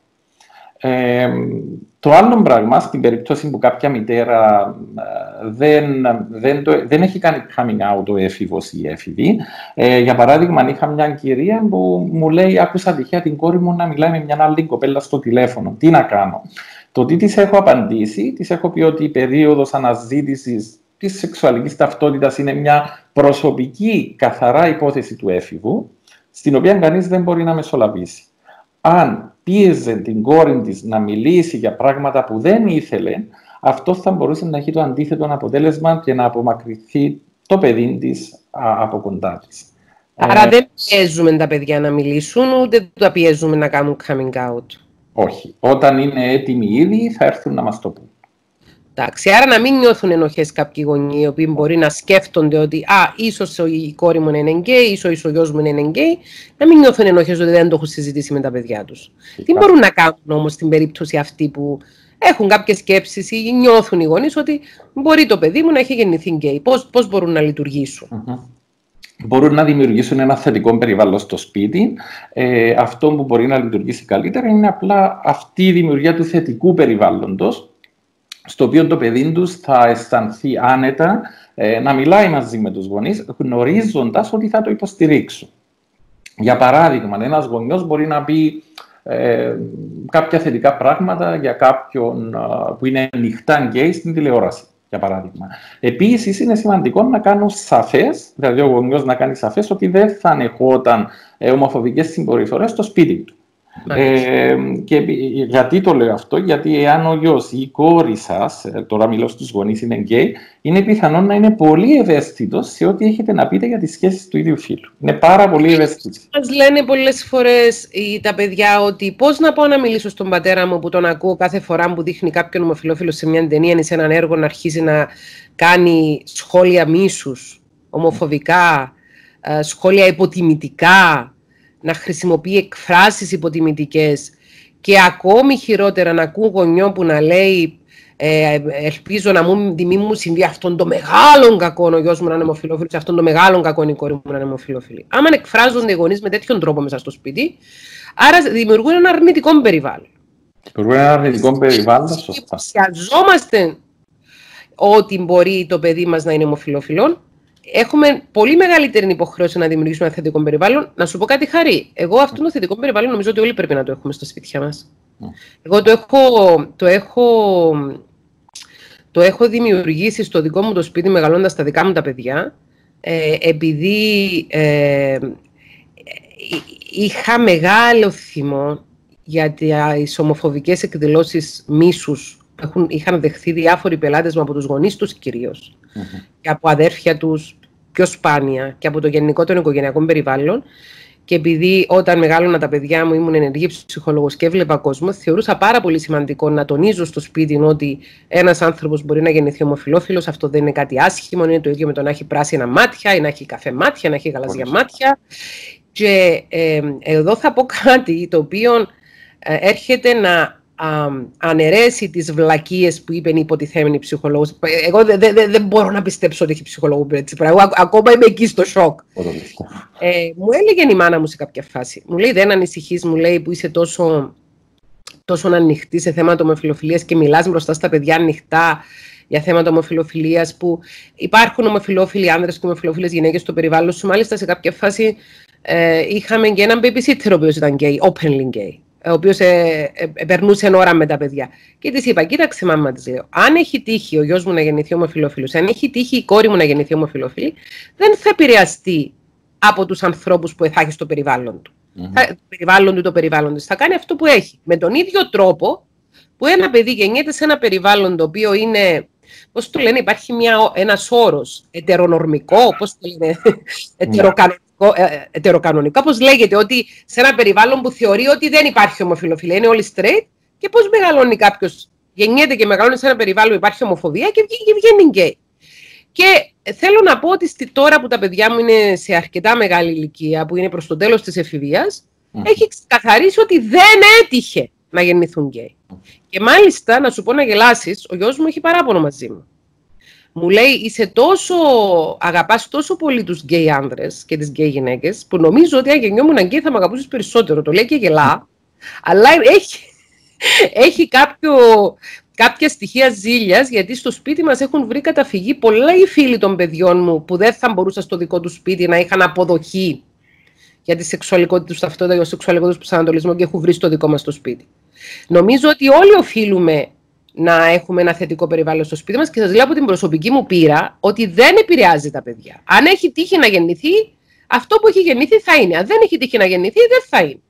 Ε, το άλλο πράγμα, στην περίπτωση που κάποια μητέρα ε, δεν, δεν, το, δεν έχει κάνει coming out ο έφηβος ή η έφηβη, ε, για παράδειγμα, είχα μια κυρία που μου λέει: άκουσα τυχαία την κόρη μου να μιλάει με μια άλλη κοπέλα στο τηλέφωνο. Τι να κάνω? Το τι της έχω απαντήσει, της έχω πει ότι η περίοδος αναζήτησης της σεξουαλικής ταυτότητας είναι μια προσωπική, καθαρά υπόθεση του έφηβου, στην οποία κανείς δεν μπορεί να μεσολαβήσει. Αν πίεζε την κόρη της να μιλήσει για πράγματα που δεν ήθελε, αυτό θα μπορούσε να έχει το αντίθετο αποτέλεσμα και να απομακρυνθεί το παιδί της από κοντά της. Άρα ε, δεν πιέζουμε τα παιδιά να μιλήσουν, ούτε τα πιέζουμε να κάνουν coming out. Όχι. Όταν είναι έτοιμοι ήδη, θα έρθουν να μας το πούν. Εντάξει, άρα να μην νιώθουν ενοχές κάποιοι γονείς, οι οποίοι μπορεί να σκέφτονται ότι α, ίσως η κόρη μου είναι γκέι, ίσως ο γιος μου είναι γκέι, να μην νιώθουν ενοχές ότι δεν το έχουν συζητήσει με τα παιδιά τους. Τι μπορούν να κάνουν όμως στην περίπτωση αυτή που έχουν κάποιες σκέψεις ή νιώθουν οι γονείς ότι μπορεί το παιδί μου να έχει γεννηθεί γκέι? Πώς, πώς μπορούν να λειτουργήσουν? Mm-hmm. Μπορούν να δημιουργήσουν ένα θετικό περιβάλλον στο σπίτι. Ε, αυτό που μπορεί να λειτουργήσει καλύτερα είναι απλά αυτή η δημιουργία του θετικού περιβάλλοντος, στο οποίο το παιδί τους θα αισθανθεί άνετα ε, να μιλάει μαζί με τους γονείς, γνωρίζοντας ότι θα το υποστηρίξουν. Για παράδειγμα, ένας γονιός μπορεί να πει ε, κάποια θετικά πράγματα για κάποιον ε, που είναι ανοιχτά γκέι στην τηλεόραση, για παράδειγμα. Επίσης, είναι σημαντικό να κάνουν σαφές, δηλαδή ο γονιός να κάνει σαφές ότι δεν θα ανεχόταν ε, ομοφοβικές συμπεριφορές στο σπίτι του. Ε, και γιατί το λέω αυτό, γιατί εάν ο γιος ή η κόρη σας, τώρα μιλώ στους γονείς, είναι γκέι, είναι πιθανόν να είναι πολύ ευαίσθητος σε ό,τι έχετε να πείτε για τις σχέσεις του ίδιου φύλου. Είναι πάρα πολύ ευαίσθητος. Μας λένε πολλές φορές τα παιδιά ότι πώς να πάω να μιλήσω στον πατέρα μου που τον ακούω κάθε φορά που δείχνει κάποιον ομοφυλόφιλο σε μια ταινία ή σε έναν έργο να αρχίζει να κάνει σχόλια μίσους, ομοφοβικά, σχόλια υποτιμητικά, να χρησιμοποιεί εκφράσεις υποτιμητικές και ακόμη χειρότερα να ακούω γονιό που να λέει ε, ελπίζω να μου, μη μου συμβεί αυτόν το μεγάλο κακό ο γιος μου να είναι ομοφυλόφιλος, αυτόν το μεγάλο κακό η κόρη μου να είναι ομοφυλόφιλη. Άμα εκφράζονται οι γονείς με τέτοιον τρόπο μέσα στο σπίτι, άρα δημιουργούν ένα αρνητικό περιβάλλον. Δημιουργούν ένα αρνητικό περιβάλλον, σωστά. Υποψιαζόμαστε ότι μπορεί το παιδί μας να είναι ομοφυλόφιλο. Έχουμε πολύ μεγαλύτερη υποχρέωση να δημιουργήσουμε ένα θετικό περιβάλλον. Να σου πω κάτι, Χαρή. Εγώ αυτό το θετικό περιβάλλον νομίζω ότι όλοι πρέπει να το έχουμε στα σπίτια μας. Mm. Εγώ το έχω, το, έχω, το έχω δημιουργήσει στο δικό μου το σπίτι, μεγαλώντας τα δικά μου τα παιδιά, ε, επειδή ε, είχα μεγάλο θυμό για τις ομοφοβικές εκδηλώσεις μίσους που έχουν, είχαν δεχθεί διάφοροι πελάτες μου από τους γονείς τους κυρίως. Mm-hmm. Και από αδέρφια τους πιο σπάνια και από το γενικό των οικογενειακών περιβάλλον. Και επειδή όταν μεγάλωνα τα παιδιά μου ήμουν ενεργή ψυχολόγος και έβλεπα κόσμο, θεωρούσα πάρα πολύ σημαντικό να τονίζω στο σπίτι ότι ένας άνθρωπος μπορεί να γεννηθεί ομοφυλόφιλος, αυτό δεν είναι κάτι άσχημο, είναι το ίδιο με το να έχει πράσινα μάτια ή να έχει καφέ μάτια, να έχει γαλάζια μάτια. Και ε, εδώ θα πω κάτι το οποίο ε, έρχεται να Α, αναιρέσει τις βλακίες που είπε η υποτιθέμενη ψυχολόγος. Εγώ δεν δε, δε, δε μπορώ να πιστέψω ότι έχει ψυχολόγο που έτσι πράγμα. Εγώ ακόμα είμαι εκεί στο σοκ. ε, μου έλεγε η μάνα μου σε κάποια φάση. Μου λέει, δεν ανησυχείς, μου λέει, που είσαι τόσο, τόσο ανοιχτή σε θέματα ομοφυλοφιλίας και μιλάς μπροστά στα παιδιά ανοιχτά για θέματα ομοφυλοφιλίας, που υπάρχουν ομοφυλόφιλοι άνδρες και ομοφυλόφιλες γυναίκες στο περιβάλλον σου. Μάλιστα σε κάποια φάση ε, είχαμε και έναν babysitter ο οποίος ήταν gay, openly gay, ο οποίος ε, ε, περνούσε ώρα με τα παιδιά. Και της είπα, κοίταξε μάμα, της λέω, αν έχει τύχει ο γιος μου να γεννηθεί ομοφυλόφιλος, αν έχει τύχει η κόρη μου να γεννηθεί ομοφυλόφιλη, δεν θα επηρεαστεί από τους ανθρώπους που θα έχει στο περιβάλλον του. Mm-hmm. Θα, το περιβάλλον του, το περιβάλλον της. Θα κάνει αυτό που έχει. Με τον ίδιο τρόπο που ένα παιδί γεννιέται σε ένα περιβάλλον το οποίο είναι, πώς το λένε, υπάρχει μια, ένας όρος ετερονορμικό, πώς το λένε, ετεροκανονικό. Ετεροκανονικά, πώς λέγεται, ότι σε ένα περιβάλλον που θεωρεί ότι δεν υπάρχει ομοφυλοφιλία, είναι όλοι straight, και πώς μεγαλώνει κάποιος, γεννιέται και μεγαλώνει σε ένα περιβάλλον που υπάρχει ομοφοβία και βγαίνει γκέι. Και θέλω να πω ότι τώρα που τα παιδιά μου είναι σε αρκετά μεγάλη ηλικία, που είναι προς το τέλος της εφηβείας, mm. έχει ξεκαθαρίσει ότι δεν έτυχε να γεννηθούν γκέι. Mm. Και μάλιστα, να σου πω να γελάσεις, ο γιος μου έχει παράπονο μαζί μου. Μου λέει, είσαι τόσο, αγαπάς τόσο πολύ τους γκέι άνδρες και τις γκέι γυναίκες, που νομίζω ότι αν γεννιόμουν γκέι θα με αγαπούσες περισσότερο. Το λέει και γελά, αλλά έχει, έχει κάποιο, κάποια στοιχεία ζήλιας, γιατί στο σπίτι μας έχουν βρει καταφυγή πολλοί φίλοι των παιδιών μου που δεν θα μπορούσαν στο δικό του σπίτι να είχαν αποδοχή για τη σεξουαλικότητα τους ταυτότητα, για το σεξουαλικό τους προσανατολισμό και έχουν βρει στο δικό μας το σπίτι. Νομίζω ότι όλοι οφείλουμε να έχουμε ένα θετικό περιβάλλον στο σπίτι μας και σας λέω από την προσωπική μου πείρα ότι δεν επηρεάζει τα παιδιά. Αν έχει τύχει να γεννηθεί, αυτό που έχει γεννηθεί θα είναι. Αν δεν έχει τύχει να γεννηθεί, δεν θα είναι.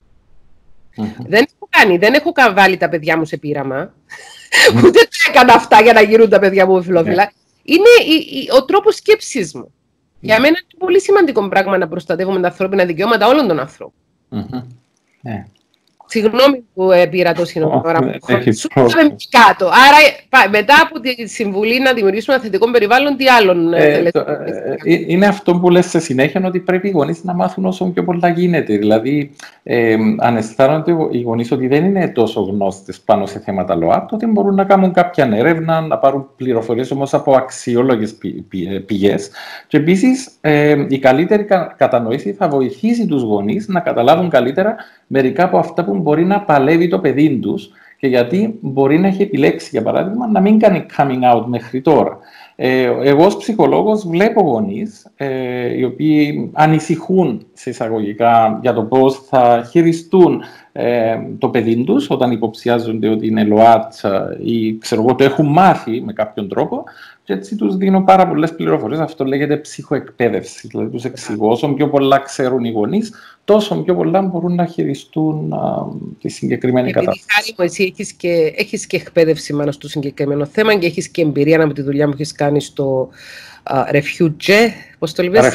Mm-hmm. Δεν έχω κάνει, δεν έχω βάλει τα παιδιά μου σε πείραμα. Mm-hmm. Ούτε τα έκανα αυτά για να γίνουν τα παιδιά μου φιλόφιλα. Yeah. Είναι η, η, ο τρόπος σκέψης μου. Yeah. Για μένα είναι πολύ σημαντικό πράγμα να προστατεύουμε τα ανθρώπινα δικαιώματα όλων των ανθρώπων. Mm-hmm. Yeah. Συγγνώμη που πήρα το σύνολο τώρα που είχαμε κάτω. Άρα, μετά από τη συμβουλή να δημιουργήσουμε ένα θετικό περιβάλλον, τι άλλον ε, θέλετε? Το, ε, είναι αυτό που λες σε συνέχεια, ότι πρέπει οι γονείς να μάθουν όσο πιο πολλά γίνεται. Δηλαδή, ε, αν αισθάνονται οι γονείς ότι δεν είναι τόσο γνώστες πάνω σε θέματα ΛΟΑΤ, τότε μπορούν να κάνουν κάποια έρευνα, να πάρουν πληροφορίες όμως από αξιόλογες πηγές. Και επίσης, ε, η καλύτερη κατανόηση θα βοηθήσει τους γονείς να καταλάβουν καλύτερα μερικά από αυτά που μπορεί να παλεύει το παιδί τους και γιατί μπορεί να έχει επιλέξει, για παράδειγμα, να μην κάνει coming out μέχρι τώρα. Ε, εγώ ως ψυχολόγος βλέπω γονείς ε, οι οποίοι ανησυχούν σε εισαγωγικά για το πώς θα χειριστούν ε, το παιδί τους, όταν υποψιάζονται ότι είναι ΛΟΑΤ ή ξέρω εγώ, το έχουν μάθει με κάποιον τρόπο. Και έτσι τους δίνω πάρα πολλές πληροφορίες. Αυτό λέγεται ψυχοεκπαίδευση. Δηλαδή τους εξηγώ, όσο πιο πολλά ξέρουν οι γονείς, τόσο πιο πολλά μπορούν να χειριστούν α, τη συγκεκριμένη κατάσταση. Επειδή χάρη εσύ έχεις και, έχεις και εκπαίδευση πάνω στο συγκεκριμένο θέμα και έχεις και εμπειρία από τη δουλειά που έχεις κάνει στο uh, Refuge, πώς το λέμε,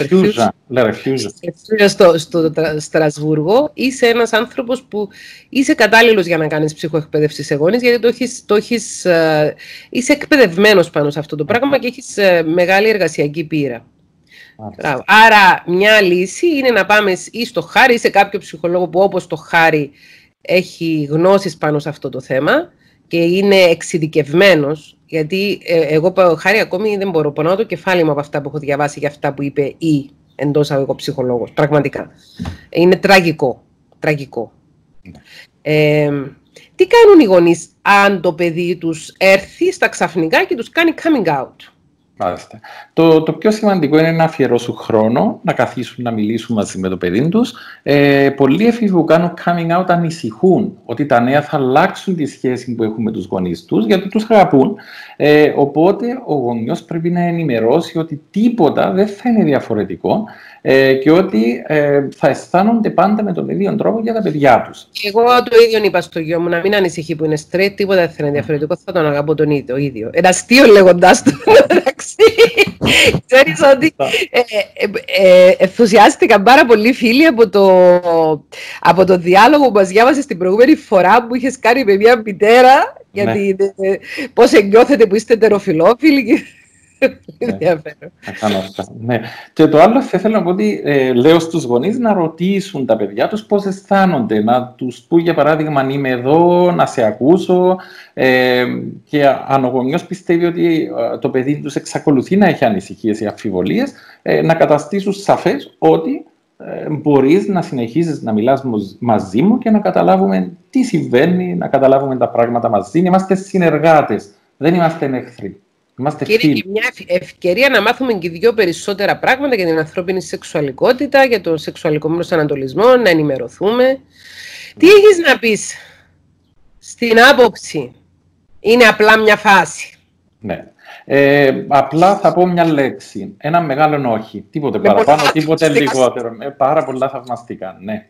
Refuge, στο, στο Στρασβούργο. Είσαι ένας άνθρωπος που είσαι κατάλληλος για να κάνεις ψυχοεκπαίδευση σε γονείς, γιατί το έχεις, το έχεις, uh, είσαι εκπαιδευμένος πάνω σε αυτό το πράγμα και έχεις uh, μεγάλη εργασιακή πείρα. Άρα μια λύση είναι να πάμε ή στο Χάρη ή σε κάποιο ψυχολόγο που όπως το Χάρη έχει γνώσεις πάνω σε αυτό το θέμα και είναι εξειδικευμένος, γιατί ε, εγώ Χάρη ακόμη δεν μπορώ, πονάω το κεφάλι μου από αυτά που έχω διαβάσει για αυτά που είπε ή εντός εγώ ψυχολόγος, πραγματικά. Είναι τραγικό, τραγικό. Ε, τι κάνουν οι γονείς αν το παιδί τους έρθει στα ξαφνικά και τους κάνει coming out? Το, το πιο σημαντικό είναι να αφιερώσουν χρόνο, να καθίσουν να μιλήσουν μαζί με το παιδί τους. Ε, πολλοί έφηβοι που κάνουν coming out ανησυχούν ότι τα νέα θα αλλάξουν τη σχέση που έχουν με τους γονείς τους, γιατί τους αγαπούν. Ε, οπότε ο γονιός πρέπει να ενημερώσει ότι τίποτα δεν θα είναι διαφορετικό ε, και ότι ε, θα αισθάνονται πάντα με τον ίδιο τρόπο για τα παιδιά τους. Εγώ το ίδιο είπα στο γιο μου, να μην ανησυχεί που είναι straight, τίποτα δεν θα είναι διαφορετικό, θα τον αγαπώ τον ίδιο. ίδιο. Ένα αστείο λέγοντάς το. Ξέρεις ότι ε, ε, ε, ενθουσιάστηκαν πάρα πολλοί φίλοι από το, από το διάλογο που μας διάβασες την προηγούμενη φορά που είχες κάνει με μια μητέρα, γιατί ναι. ε, πώς νιώθετε που είστε τεροφιλόφιλοι. Ναι. ναι. Και το άλλο θα ήθελα να πω ότι ε, λέω στους γονείς να ρωτήσουν τα παιδιά τους πώς αισθάνονται, να τους πούν για παράδειγμα αν είμαι εδώ, να σε ακούσω ε, και αν ο γονιός πιστεύει ότι ε, το παιδί τους εξακολουθεί να έχει ανησυχίες ή αμφιβολίες, ε, να καταστήσουν σαφές ότι ε, μπορείς να συνεχίσεις να μιλάς μαζί μου και να καταλάβουμε τι συμβαίνει, να καταλάβουμε τα πράγματα μαζί. Είμαστε συνεργάτες, δεν είμαστε εχθροί. Και είναι και μια ευκαιρία να μάθουμε και δύο περισσότερα πράγματα για την ανθρώπινη σεξουαλικότητα, για τον σεξουαλικό προσανατολισμό, να ενημερωθούμε. Τι έχεις να πεις στην άποψη? Είναι απλά μια φάση? Ναι. Ε, απλά θα πω μια λέξη. Ένα μεγάλο όχι. Τίποτε Με παραπάνω, τίποτε λιγότερο. Ε, πάρα πολλά θαυμαστικά, ναι.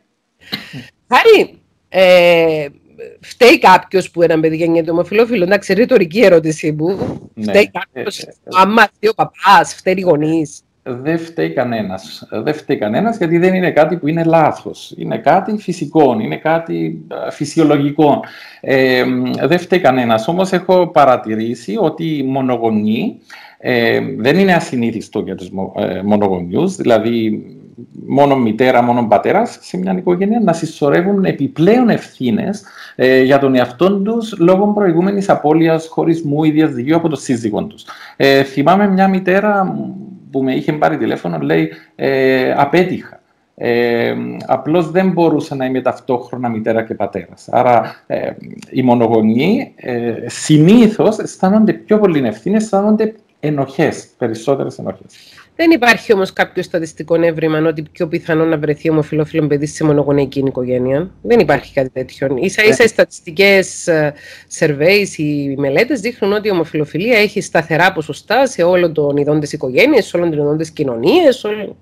Χάρη, ε, φταίει κάποιος που ένα παιδί γεννιέται ομοφυλόφιλο? Εντάξει, ρητορική ερώτηση μου. Ναι. Φταίει κάποιος, ε, ε, άμα φταίει ο παπάς, φταίει οι γονείς? Δεν φταίει κανένας. Δεν φταίει κανένας, γιατί δεν είναι κάτι που είναι λάθος. Είναι κάτι φυσικό, είναι κάτι φυσιολογικό. Ε, δεν φταίει κανένας. Όμως έχω παρατηρήσει ότι οι μονογονεί ε, δεν είναι ασυνήθιστο για τους ε, μονογονιούς, δηλαδή μόνο μητέρα, μόνο πατέρας σε μια οικογένεια να συσσωρεύουν επιπλέον ευθύνες ε, για τον εαυτό τους λόγω προηγούμενης απώλειας, χωρισμού ή διαζυγίου από το σύζυγό τους. Ε, θυμάμαι μια μητέρα που με είχε πάρει τηλέφωνο, λέει ε, απέτυχα. Ε, απλώς δεν μπορούσα να είμαι ταυτόχρονα μητέρα και πατέρας. Άρα ε, οι μονογονεί ε, συνήθως αισθάνονται πιο πολύ ευθύνες, αισθάνονται ενοχές, περισσότερες ενοχές. Δεν υπάρχει όμως κάποιο στατιστικό έβριμα ότι πιο πιθανό να βρεθεί ομοφυλόφιλο παιδί σε μονογονεϊκή οικογένεια? Δεν υπάρχει κάτι τέτοιο. Ίσα ίσα οι στατιστικές surveys, οι μελέτες δείχνουν ότι η ομοφυλοφιλία έχει σταθερά ποσοστά σε όλων των ειδών της οικογένειας, σε όλων των ειδών της κοινωνίας. Όλων...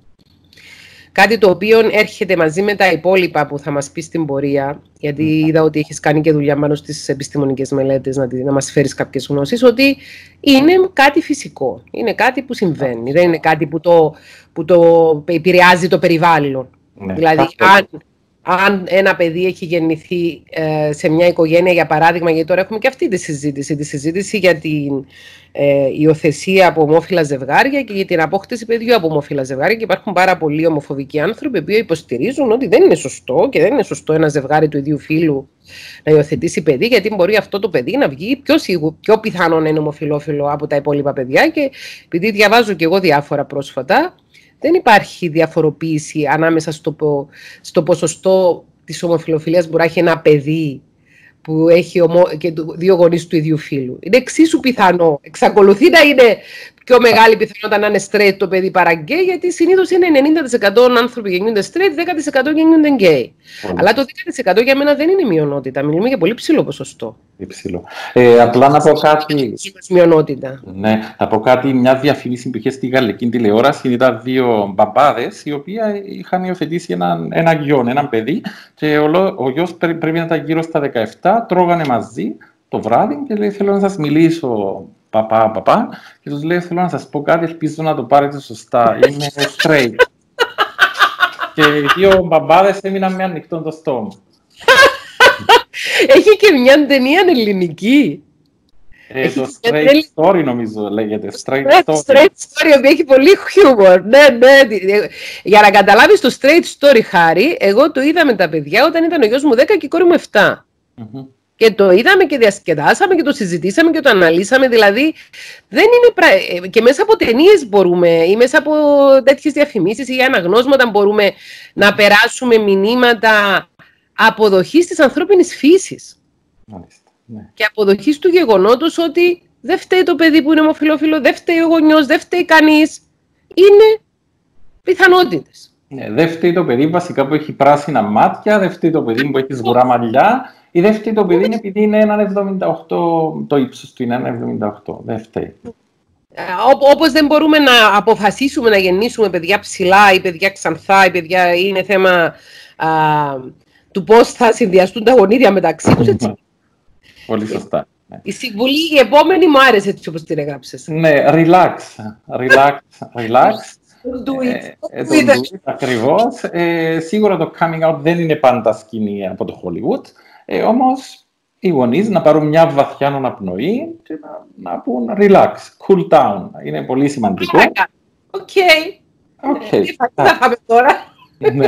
Κάτι το οποίο έρχεται μαζί με τα υπόλοιπα που θα μας πει στην πορεία, γιατί είδα ότι έχεις κάνει και δουλειά πάνω στις επιστημονικές μελέτες, να, να μας φέρεις κάποιες γνώσεις, ότι είναι κάτι φυσικό, είναι κάτι που συμβαίνει, δεν είναι κάτι που το, που το επηρεάζει το περιβάλλον. Ναι, δηλαδή, αν, αν ένα παιδί έχει γεννηθεί ε, σε μια οικογένεια, για παράδειγμα, γιατί τώρα έχουμε και αυτή τη συζήτηση, τη συζήτηση για την ε, υιοθεσία από ομόφυλα ζευγάρια και για την απόκτηση παιδιού από ομόφυλα ζευγάρια, και υπάρχουν πάρα πολλοί ομοφοβικοί άνθρωποι που υποστηρίζουν ότι δεν είναι σωστό και δεν είναι σωστό ένα ζευγάρι του ίδιου φύλου να υιοθετήσει παιδί, γιατί μπορεί αυτό το παιδί να βγει πιο, σίγου, πιο πιθανό να είναι ομοφυλόφιλο από τα υπόλοιπα παιδιά. Και επειδή διαβάζω και εγώ διάφορα πρόσφατα, δεν υπάρχει διαφοροποίηση ανάμεσα στο, στο ποσοστό της ομοφυλοφιλίας που μπορεί να έχει ένα παιδί που έχει ομο... και δύο γονείς του ίδιου φύλου. Είναι εξίσου πιθανό. Εξακολουθεί να είναι πιο μεγάλη πιθανότητα να είναι straight το παιδί παρά gay, γιατί συνήθως είναι ενενήντα τοις εκατό άνθρωποι γεννιούνται straight, δέκα τοις εκατό γεννιούνται gay. Mm. Αλλά το δέκα τοις εκατό για μένα δεν είναι μειονότητα. Μιλούμε για πολύ ψηλό ποσοστό. Υψηλό. Ε, απλά να πω κάτι. Μειονότητα. Ναι, να πω κάτι. Μια διαφήμιση που είχε στη γαλλική τηλεόραση ήταν δύο μπαμπάδες, οι οποίοι είχαν υιοθετήσει έναν, ένα γιο, έναν παιδί, και ο, ο γιος πρέ, πρέπει να ήταν γύρω στα δεκαεπτά, τρώγανε μαζί το βράδυ και λέει: θέλω να σας μιλήσω. Παπά, παπά, και τους λέει: θέλω να σας πω κάτι, ελπίζω να το πάρετε σωστά. Είμαι straight. Και οι δύο μπαμπάδες έμειναν με ανοιχτό το στόμα. Έχει και μια ταινία ελληνική. Ε, το straight story νομίζω λέγεται. Straight story. Straight story, έχει πολύ χιούμορ. Ναι, ναι. Για να καταλάβεις το straight story, Χάρη, εγώ το είδα με τα παιδιά όταν ήταν ο γιος μου δέκα και η κόρη μου επτά. Mm-hmm. Και το είδαμε και διασκεδάσαμε και το συζητήσαμε και το αναλύσαμε. Δηλαδή, δεν είναι πρα... και μέσα από ταινίες μπορούμε ή μέσα από τέτοιες διαφημίσεις ή αναγνώσματα μπορούμε να περάσουμε μηνύματα αποδοχής της ανθρώπινης φύσης. Μάλιστα, ναι. Και αποδοχής του γεγονότος ότι δεν φταίει το παιδί που είναι ομοφυλόφιλο, δεν φταίει ο γονιός, δεν φταίει κανείς. Είναι πιθανότητες. Ναι, δεν φταίει το παιδί βασικά που έχει πράσινα μάτια, δεν φταίει το παιδί που έχει σγουρά μαλλιά. Η δεν φταίει το παιδί είναι επειδή είναι ένα εβδομήντα οκτώ, το ύψος του είναι ένα εβδομήντα οκτώ. Δεν φταίει. Όπως δεν μπορούμε να αποφασίσουμε να γεννήσουμε παιδιά ψηλά ή παιδιά ξανθά ή παιδιά είναι θέμα α, του πώς θα συνδυαστούν τα γονίδια μεταξύ τους. Έτσι. Πολύ σωστά. Ναι. Η συμβουλή η επόμενη μου άρεσε έτσι όπως την έγραψες. Ναι, relax, relax, relax. Do it. Ε, το do it, ακριβώς. Ε, σίγουρα το coming out δεν είναι πάντα σκηνή από το Hollywood. Ε, όμως οι γονείς να πάρουν μια βαθιά αναπνοή και να, να πούν relax, cool down. Είναι πολύ σημαντικό. Οκ. Τι θα πάμε τώρα. Ναι.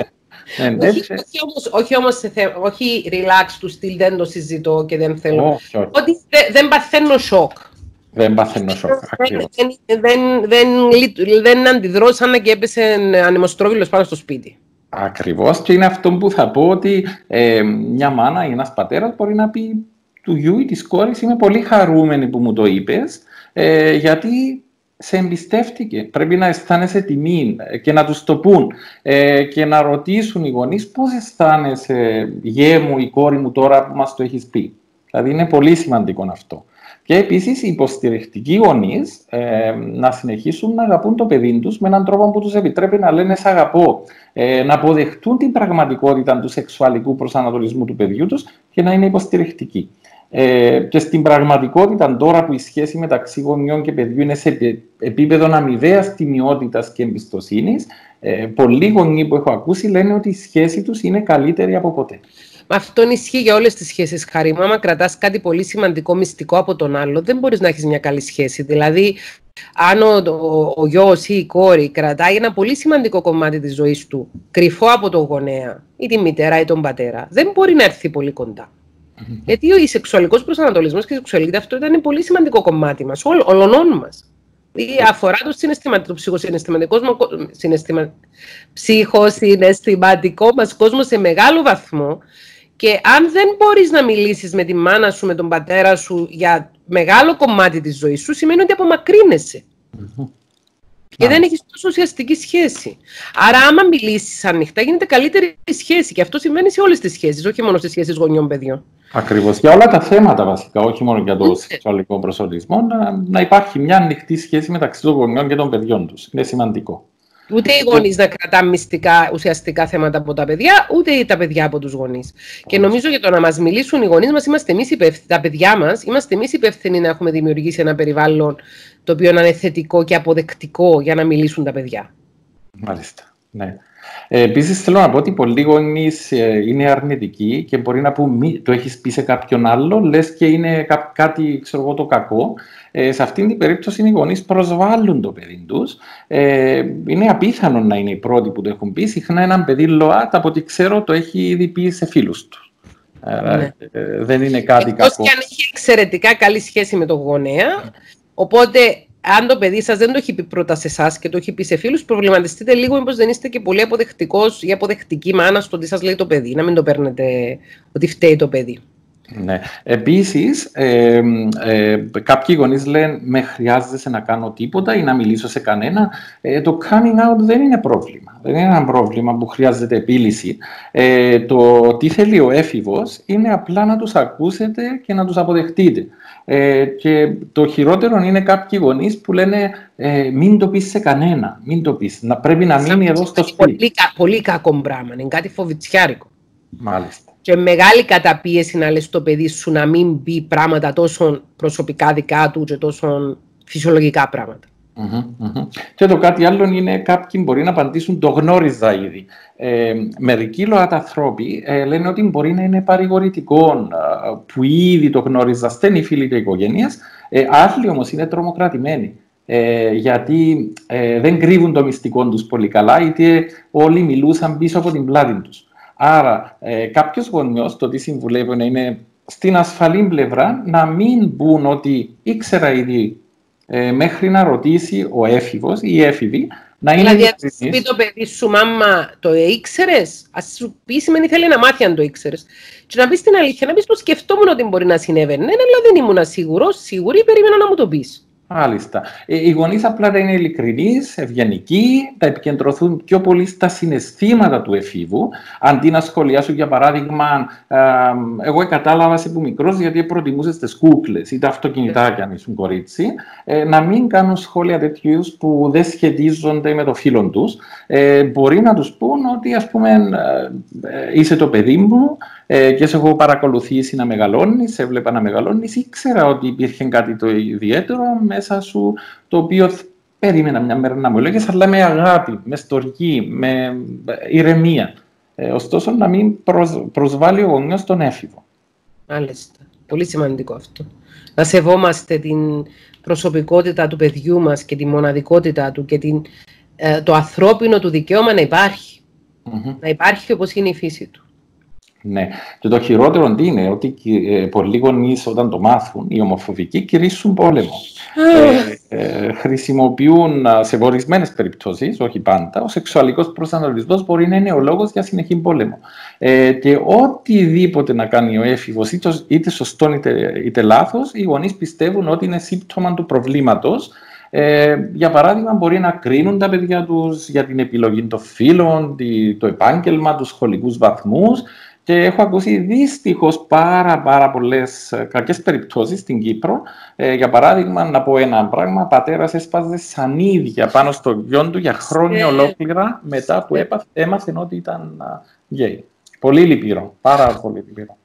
Όχι όμως, όχι, όμως όχι relax του στυλ, δεν το συζητώ και δεν θέλω. Όχι, όχι. Ότι δεν παθαίνω σοκ. Δεν παθαίνω σοκ, ακριβώς. Δεν, δεν, δεν, δεν αντιδρώ σαν να και έπεσε ανεμοστρόβιλος πάνω στο σπίτι. Ακριβώς, και είναι αυτό που θα πω ότι ε, μια μάνα ή ένας πατέρας μπορεί να πει του γιου ή της κόρης: είμαι πολύ χαρούμενη που μου το είπες, ε, γιατί σε εμπιστεύτηκε. Πρέπει να αισθάνεσαι τιμή και να τους το πούν ε, και να ρωτήσουν οι γονείς πώς αισθάνεσαι, γέ μου, η κόρη μου, τώρα που μας το έχεις πει. Δηλαδή είναι πολύ σημαντικό αυτό. Και επίσης οι υποστηρικτικοί γονείς ε, να συνεχίσουν να αγαπούν το παιδί τους με έναν τρόπο που τους επιτρέπει να λένε «σ' αγαπώ», ε, να αποδεχτούν την πραγματικότητα του σεξουαλικού προσανατολισμού του παιδιού τους και να είναι υποστηρικτικοί. Ε, και στην πραγματικότητα τώρα που η σχέση μεταξύ γονιών και παιδιού είναι σε επίπεδο αμοιβαίας τιμιότητας και εμπιστοσύνης, ε, πολλοί γονείς που έχω ακούσει λένε ότι η σχέση τους είναι καλύτερη από ποτέ. Αυτό ισχύει για όλες τις σχέσεις, Χάρη μου. Άμα κρατάς κάτι πολύ σημαντικό, μυστικό από τον άλλο, δεν μπορείς να έχεις μια καλή σχέση. Δηλαδή, αν ο, ο, ο γιος ή η κόρη κρατάει ένα πολύ σημαντικό κομμάτι της ζωής του, κρυφό από τον γονέα, ή τη μητέρα ή τον πατέρα, δεν μπορεί να έρθει πολύ κοντά. Mm-hmm. Γιατί ο σεξουαλικός προσανατολισμός και η σεξουαλική ταυτότητα είναι πολύ σημαντικό κομμάτι μας, όλ, ολονών μας. Αφορά το συναισθηματικό, το ψυχοσυναισθηματικό συναισθημα, ψυχοσυναισθηματικό μας κόσμο σε μεγάλο βαθμό. Και αν δεν μπορείς να μιλήσεις με τη μάνα σου, με τον πατέρα σου για μεγάλο κομμάτι της ζωής σου, σημαίνει ότι απομακρύνεσαι. Mm-hmm. Και yeah. δεν έχεις τόσο ουσιαστική σχέση. Άρα, άμα μιλήσεις ανοιχτά, γίνεται καλύτερη σχέση. Και αυτό συμβαίνει σε όλες τις σχέσεις, όχι μόνο στις σχέσεις γονιών-παιδιών. Ακριβώς. Για όλα τα θέματα βασικά, όχι μόνο για το σεξουαλικό προσανατολισμό, να, να υπάρχει μια ανοιχτή σχέση μεταξύ των γονιών και των παιδιών τους. Είναι σημαντικό. Ούτε οι γονείς να κρατάνε μυστικά ουσιαστικά θέματα από τα παιδιά, ούτε τα παιδιά από τους γονείς. Και νομίζω για το να μας μιλήσουν οι γονείς μας, είμαστε εμείς υπεύθυνοι, τα παιδιά μας, είμαστε εμείς υπεύθυνοι να έχουμε δημιουργήσει ένα περιβάλλον το οποίο να είναι θετικό και αποδεκτικό για να μιλήσουν τα παιδιά. Μάλιστα. Ναι. Ε, επίσης, θέλω να πω ότι πολλοί γονείς ε, είναι αρνητικοί και μπορεί να πούν μη, το έχεις πει σε κάποιον άλλο, λες και είναι κά, κάτι, ξέρω εγώ, το κακό. Ε, σε αυτήν την περίπτωση οι γονείς προσβάλλουν το παιδί τους. Ε, είναι απίθανο να είναι οι πρώτοι που το έχουν πει. Συχνά έναν παιδί ΛΟΑΤ, από ό,τι ξέρω, το έχει ήδη πει σε φίλους του. Ναι. Ε, δεν είναι κάτι Εκτός κακό. Και αν έχει εξαιρετικά καλή σχέση με τον γονέα, οπότε αν το παιδί σας δεν το έχει πει πρώτα σε εσάς και το έχει πει σε φίλους, προβληματιστείτε λίγο μήπως δεν είστε και πολύ αποδεκτικός ή αποδεκτική μάνα στο τι σας λέει το παιδί. Να μην το παίρνετε ότι φταίει το παιδί. Ναι. Επίσης, ε, ε, κάποιοι γονείς λένε με χρειάζεσαι να κάνω τίποτα ή να μιλήσω σε κανένα. Ε, το coming out δεν είναι πρόβλημα. Δεν είναι ένα πρόβλημα που χρειάζεται επίλυση. Ε, το τι θέλει ο έφηβος είναι απλά να τους ακούσετε και να τους αποδεχτείτε. Ε, και το χειρότερο είναι κάποιοι γονείς που λένε ε, μην το πεις σε κανένα, μην το πεις. Να, πρέπει να μείνει εδώ στο σπίτι. Πολύ, πολύ κακό πράγμα, είναι κάτι φοβητσιάρικο. Μάλιστα. Και μεγάλη καταπίεση να λες το παιδί σου να μην πει πράγματα τόσο προσωπικά δικά του και τόσο φυσιολογικά πράγματα. Mm-hmm, mm-hmm. Και το κάτι άλλο είναι κάποιοι μπορεί να απαντήσουν το γνώριζα ήδη. Ε, μερικοί ΛΟΑΤ ανθρώποι ε, λένε ότι μπορεί να είναι παρηγορητικό ε, που ήδη το γνώριζα στενή φίλοι και οικογένειας. Ε, άλλοι όμως είναι τρομοκρατημένοι. Ε, γιατί ε, δεν κρύβουν το μυστικό τους πολύ καλά, είτε όλοι μιλούσαν πίσω από την πλάτη τους. Άρα, ε, κάποιος γονιός, το τι συμβουλεύω είναι στην ασφαλή πλευρά να μην πούν ότι ήξερα ήδη ε, μέχρι να ρωτήσει ο έφηβος ή η έφηβη να είναι δηλαδή, αν σου πει το παιδί σου, μάμα, το ήξερες, ας σου πει σημαίνει θέλει να μάθει αν το ήξερες. Και να πεις την αλήθεια, να πεις το σκεφτόμουν ότι μπορεί να συνέβαινε, αλλά δεν ήμουν σίγουρος, σίγουρη, περίμενα να μου το πεις. Μάλιστα. Οι γονείς απλά θα είναι ειλικρινείς, ευγενικοί, θα επικεντρωθούν πιο πολύ στα συναισθήματα του εφήβου, αντί να σχολιάσουν, για παράδειγμα, ε, εγώ κατάλαβα σε που μικρός γιατί προτιμούσες τις κούκλες ή τα αυτοκινητάκια, αν ήσουν κορίτσι, ε, να μην κάνουν σχόλια τέτοιου είδους που δεν σχετίζονται με το φίλο τους. Ε, μπορεί να τους πούν ότι, ας πούμε, ε, είσαι το παιδί μου, Ε, και σε έχω παρακολουθήσει να μεγαλώνεις, σε έβλεπα να μεγαλώνεις, ήξερα ότι υπήρχε κάτι το ιδιαίτερο μέσα σου, το οποίο περίμενα μια μέρα να μου έλεγες, αλλά με αγάπη, με στοργή, με ηρεμία. Ε, ωστόσο, να μην προσ, προσβάλλει ο γονιός τον έφηβο. Μάλιστα. Πολύ σημαντικό αυτό. Να σεβόμαστε την προσωπικότητα του παιδιού μας και τη μοναδικότητα του και την, ε, το ανθρώπινο του δικαίωμα να υπάρχει. Mm-hmm. Να υπάρχει όπως είναι η φύση του. Ναι. Και το χειρότερο είναι ότι ε, πολλοί γονείς όταν το μάθουν, οι ομοφοβικοί κηρύσσουν πόλεμο. ε, ε, χρησιμοποιούν σε ορισμένες περιπτώσεις, όχι πάντα, ο σεξουαλικός προσανατολισμός μπορεί να είναι ο λόγος για συνεχή πόλεμο. Ε, και οτιδήποτε να κάνει ο έφηβος, είτε, είτε σωστό είτε, είτε λάθος, οι γονείς πιστεύουν ότι είναι σύμπτωμα του προβλήματος. Ε, για παράδειγμα, μπορεί να κρίνουν τα παιδιά τους για την επιλογή των φίλων, το επάγγελμα, τους σχολικούς βαθμούς. Και έχω ακούσει δυστυχώς πάρα, πάρα πολλές κακές περιπτώσεις στην Κύπρο. Ε, για παράδειγμα, να πω ένα πράγμα, πατέρας έσπαζε σανίδια πάνω στο γιον του για χρόνια ολόκληρα μετά που έπαθε, έμαθε ότι ήταν γκέι. Πολύ λυπηρό, πάρα πολύ λυπηρό.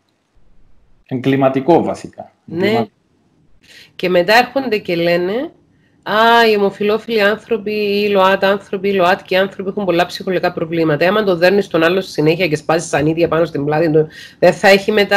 Εγκληματικό βασικά. Ναι. Εγκληματικό. Και μετά έρχονται και λένε «Α, οι ομοφυλόφιλοι άνθρωποι ή οι ΛΟΑΤ άνθρωποι, οι ΛΟΑΤΚΙ άνθρωποι έχουν πολλά ψυχολογικά προβλήματα. Άμα το δέρνεις τον άλλο συνέχεια και σπάζεις σανίδια πάνω στην πλάτη του, δεν θα έχει μετά,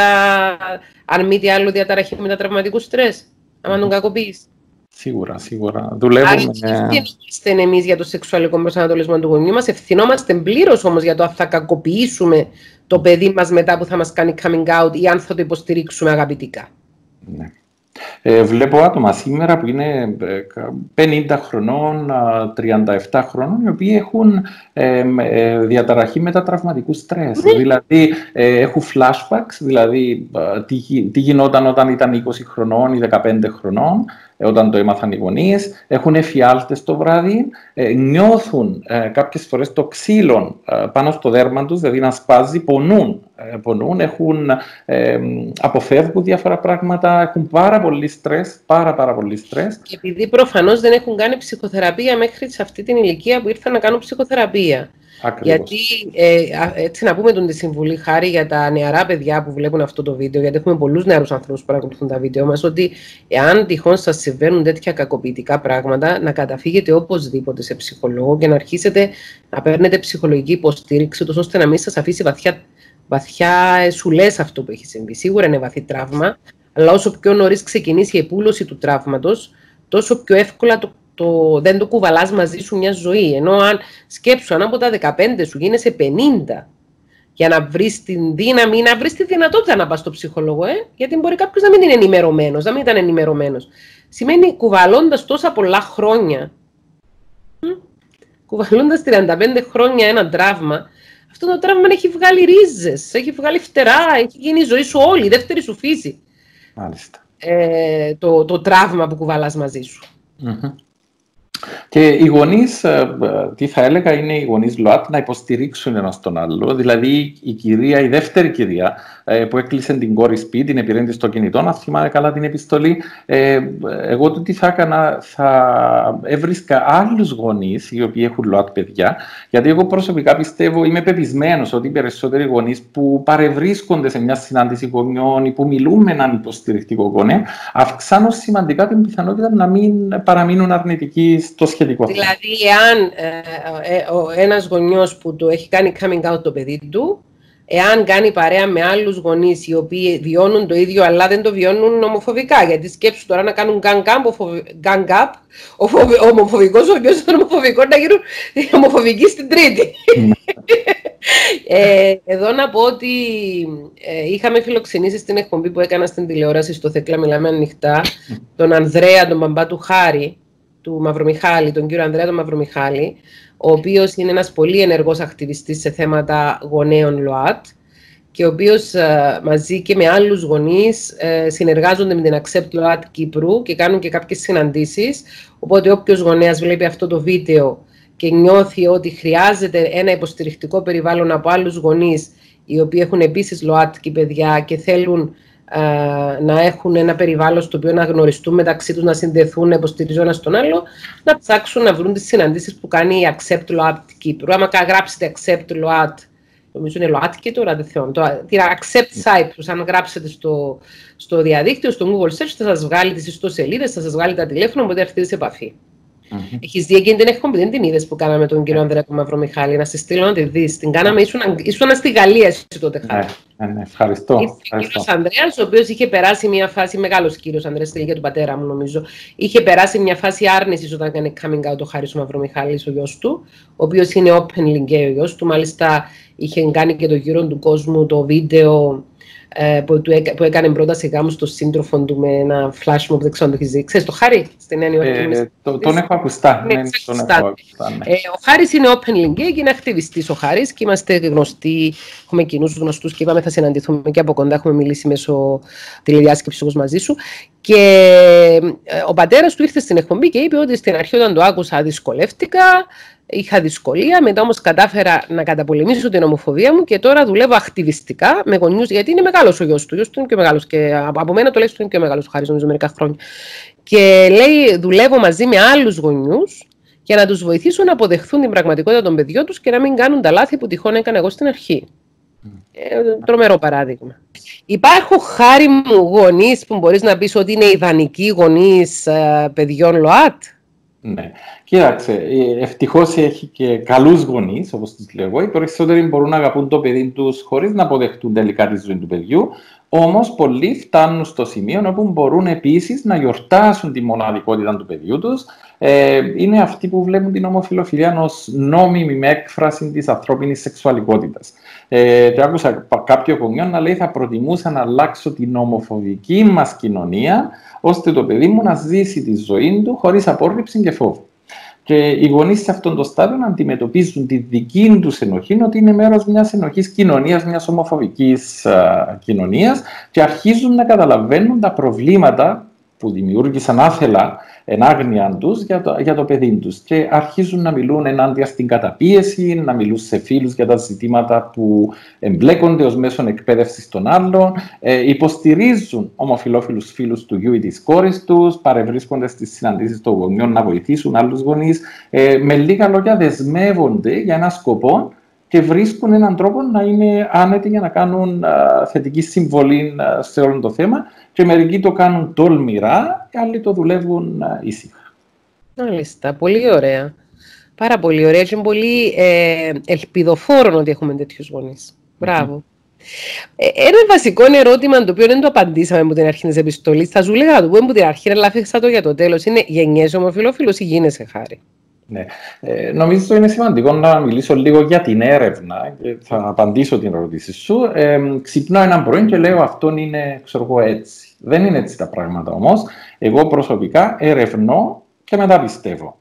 αν μη τι άλλο, διαταραχή μετατραυματικού στρες, άμα τον κακοποιείς». Σίγουρα, σίγουρα. Δουλεύουμε. Άρα, ευθυνόμαστε εμείς για το σεξουαλικό προσανατολισμό του γονιού μας, ευθυνόμαστε πλήρως όμως για το αν θα κακοποιήσουμε το παιδί μας μετά που θα μας κάνει coming out ή αν θα το υποστηρίξουμε αγαπητικά. Ναι. Ε, βλέπω άτομα σήμερα που είναι πενήντα χρονών, τριάντα επτά χρονών, οι οποίοι έχουν ε, ε, διαταραχή μετατραυματικού στρες. Mm. Δηλαδή, ε, έχουν flashbacks, δηλαδή τι, τι γινόταν όταν ήταν είκοσι χρονών ή δεκαπέντε χρονών, όταν το έμαθαν οι γονείς, έχουν εφιάλτες το βράδυ, ε, νιώθουν ε, κάποιες φορές το ξύλο ε, πάνω στο δέρμα τους, δηλαδή να σπάζει, πονούν, ε, πονούν έχουν, ε, αποφεύγουν διάφορα πράγματα, έχουν πάρα πολύ στρες, πάρα πάρα πολύ στρες. Και επειδή προφανώς δεν έχουν κάνει ψυχοθεραπεία μέχρι σε αυτή την ηλικία που ήρθαν να κάνουν ψυχοθεραπεία. Ακριβώς. Γιατί, ε, έτσι να πούμε τον τη συμβουλή, χάρη για τα νεαρά παιδιά που βλέπουν αυτό το βίντεο, γιατί έχουμε πολλούς νεαρούς ανθρώπους που παρακολουθούν τα βίντεο μας, ότι εάν τυχόν σας συμβαίνουν τέτοια κακοποιητικά πράγματα, να καταφύγετε οπωσδήποτε σε ψυχολόγο και να αρχίσετε να παίρνετε ψυχολογική υποστήριξη, τόσο ώστε να μην σας αφήσει βαθιά, βαθιά σουλές αυτό που έχει συμβεί. Σίγουρα είναι βαθύ τραύμα, αλλά όσο πιο νωρίς ξεκινήσει η επούλωση του τραύματος, τόσο πιο εύκολα το Το, δεν το κουβαλάς μαζί σου μια ζωή. Ενώ αν σκέψου, αν από τα δεκαπέντε σου γίνεσαι πενήντα, για να βρεις την δύναμη, να βρεις τη δυνατότητα να πας στο ψυχολόγο, ε? γιατί μπορεί κάποιος να μην είναι ενημερωμένος, να μην ήταν ενημερωμένος. Σημαίνει κουβαλώντας τόσα πολλά χρόνια, κουβαλώντας τριάντα πέντε χρόνια ένα τραύμα, αυτό το τραύμα έχει βγάλει ρίζες, έχει βγάλει φτερά, έχει γίνει η ζωή σου όλη, η δεύτερη σου φύση. Μάλιστα. Ε, το, το τραύμα που κουβαλάς μαζί σου. Mm-hmm. Και οι γονείς, τι θα έλεγα, είναι οι γονείς ΛΟΑΤ να υποστηρίξουν ένας τον άλλο. Δηλαδή η κυρία, η δεύτερη κυρία που έκλεισε την κόρη σπίτι, την επιρρέντη στο κινητό, να θυμάμαι καλά την επιστολή, εγώ το τι θα έκανα, θα έβρισκα άλλους γονείς οι οποίοι έχουν ΛΟΑΤ παιδιά, γιατί εγώ προσωπικά πιστεύω, είμαι πεπισμένος ότι οι περισσότεροι γονείς που παρευρίσκονται σε μια συνάντηση γονιών ή που μιλούν με έναν υποστηρικτικό γονέα, αυξάνουν σημαντικά την πιθανότητα να μην παραμείνουν αρνητικοί στο σχετικό θέμα. Δηλαδή, εάν ε, ε, ένας γονιός που του έχει κάνει coming out το παιδί του, εάν κάνει παρέα με άλλους γονείς οι οποίοι βιώνουν το ίδιο αλλά δεν το βιώνουν ομοφοβικά, γιατί σκέψου τώρα να κάνουν gang up, gang up ο ομοφοβικός ο οποίος είναι ομοφοβικό να γίνουν ομοφοβικοί στην τρίτη. ε, εδώ να πω ότι ε, είχαμε φιλοξενήσει στην εκπομπή που έκανα στην τηλεόραση στο Θέκλα Μιλάμε Ανοιχτά τον Ανδρέα, τον μπαμπά του Χάρη, του Μαυρομιχάλη, τον κύριο Ανδρέα τον Μαυρομιχάλη, ο οποίος είναι ένας πολύ ενεργός ακτιβιστής σε θέματα γονέων ΛΟΑΤ και ο οποίος ε, μαζί και με άλλους γονείς ε, συνεργάζονται με την Accept ΛΟΑΤ Κύπρου και κάνουν και κάποιες συναντήσεις. Οπότε όποιος γονέας βλέπει αυτό το βίντεο και νιώθει ότι χρειάζεται ένα υποστηρικτικό περιβάλλον από άλλους γονείς οι οποίοι έχουν επίσης ΛΟΑΤ και παιδιά και θέλουν Uh, να έχουν ένα περιβάλλον στο οποίο να γνωριστούν μεταξύ τους, να συνδεθούν, να υποστηρίζουν ένα τον άλλο, να ψάξουν να βρουν τις συναντήσεις που κάνει η Accept ΛΟΑΤ Κύπρου. Άμα γράψετε Accept ΛΟΑΤ, νομίζω είναι ΛΟΑΤ και τώρα δεν θέλω, την Accept Cyprus, αν γράψετε στο, στο διαδίκτυο, στο Google Search, θα σας βγάλει τις ιστοσελίδες, θα σας βγάλει τα τηλέφωνα, οπότε έρθετε σε επαφή. Mm-hmm. Έχεις δει εκείνη την εκπομπή, δεν την είδες που κάναμε τον κύριο Ανδρέα Μαυρομιχάλη, να σε στείλω να τη δεις. Την κάναμε, ήσουν, ήσουν στη Γαλλία εσύ τότε, Χάρη. Ναι, ναι, ευχαριστώ. Ο κύριος Ανδρέας, ο οποίος είχε περάσει μια φάση, μεγάλος κύριος Ανδρέας, στη ηλικία του πατέρα μου νομίζω, είχε περάσει μια φάση άρνησης όταν έκανε coming out ο Χάρης ο Μαυρομιχάλης, ο γιος του, ο οποίος είναι openly gay ο γιος του, μάλιστα είχε κάνει και το γύρο του κόσμου το βίντεο Που, που έκανε πρόταση γάμου στο σύντροφο του με ένα flash mob, δεν ξέρω αν το έχεις δει. Ξέρεις το Χάρη στη Νέα Υόρκη? Ε, το, τον έχω ακουστά. Ναι, ναι, τον έχω ακουστά ναι. ε, ο Χάρης είναι openly gay και είναι ακτιβιστής ο Χάρης και είμαστε γνωστοί, έχουμε κοινούς γνωστούς και είπαμε θα συναντηθούμε και από κοντά, έχουμε μιλήσει μέσω τηλεδιάσκεψης όπως μαζί σου. Και ε, ο πατέρας του ήρθε στην εκπομπή και είπε ότι στην αρχή όταν το άκουσα δυσκολεύτηκα, είχα δυσκολία, μετά όμως κατάφερα να καταπολεμήσω την ομοφοβία μου και τώρα δουλεύω ακτιβιστικά με γονιούς, γιατί είναι μεγάλος ο γιος του, ο γιος του είναι πιο μεγάλος και από μένα τουλάχιστον είναι πιο μεγάλος ο Χάρης, νομίζω μερικά χρόνια. Και λέει, δουλεύω μαζί με άλλους γονιούς για να τους βοηθήσω να αποδεχθούν την πραγματικότητα των παιδιών τους και να μην κάνουν τα λάθη που τυχόν έκανα εγώ στην αρχή. Ε, τρομερό παράδειγμα. Υπάρχουν, Χάρη μου, γονείς που μπορείς να πεις ότι είναι ιδανικοί γονείς ε, παιδιών ΛΟΑΤ? Ναι. Κοίταξε, ευτυχώς έχει και καλούς γονείς, όπως τους λέω εγώ. Οι περισσότεροι μπορούν να αγαπούν το παιδί τους χωρίς να αποδεχτούν τελικά τη ζωή του παιδιού. Όμως, πολλοί φτάνουν στο σημείο όπου μπορούν επίσης να γιορτάσουν τη μοναδικότητα του παιδιού τους. Ε, είναι αυτοί που βλέπουν την ομοφυλοφιλία ως νόμιμη έκφραση της ανθρώπινης σεξουαλικότητας. Ε, και άκουσα κάποιο γονιό να λέει: θα προτιμούσα να αλλάξω την ομοφοβική μας κοινωνία, ώστε το παιδί μου να ζήσει τη ζωή του χωρίς απόρριψη και φόβο. Και οι γονείς σε αυτόν τον στάδιο να αντιμετωπίζουν τη δική τους ενοχή, ότι είναι μέρος μιας ενοχής κοινωνίας, μιας ομοφοβικής α, κοινωνίας, και αρχίζουν να καταλαβαίνουν τα προβλήματα που δημιούργησαν άθελα εν άγνοια τους για το, για το παιδί τους. Και αρχίζουν να μιλούν ενάντια στην καταπίεση, να μιλούν σε φίλους για τα ζητήματα που εμπλέκονται ως μέσον εκπαίδευσης των άλλων, ε, υποστηρίζουν ομοφυλόφιλους φίλους του γιου ή της κόρης τους, παρευρίσκονται στις συναντήσεις των γονιών να βοηθήσουν άλλους γονείς, ε, με λίγα λόγια δεσμεύονται για ένα σκοπό και βρίσκουν έναν τρόπο να είναι άνετοι για να κάνουν α, θετική συμβολή α, σε όλο το θέμα, και μερικοί το κάνουν τολμηρά, και άλλοι το δουλεύουν α, ήσυχα. Μάλιστα, πολύ ωραία. Πάρα πολύ ωραία και πολύ ε, ελπιδοφόρο ότι έχουμε τέτοιους γονείς. Μπράβο. Mm-hmm. Ε, ένα βασικό ερώτημα το οποίο δεν το απαντήσαμε από την αρχή της επιστολής, θα σου λέγα να το πούμε από την αρχή, αλλά άφησα το για το τέλος, είναι γεννιέσαι ομοφυλόφιλος ή γίνεσαι, Χάρη? Ναι. Ε, νομίζω ότι είναι σημαντικό να μιλήσω λίγο για την έρευνα και θα απαντήσω την ερώτηση σου. Ε, ξυπνάω έναν πρωί και λέω αυτό είναι, ξέρω εγώ, έτσι. Δεν είναι έτσι τα πράγματα όμως. Εγώ προσωπικά ερευνώ και μετά πιστεύω.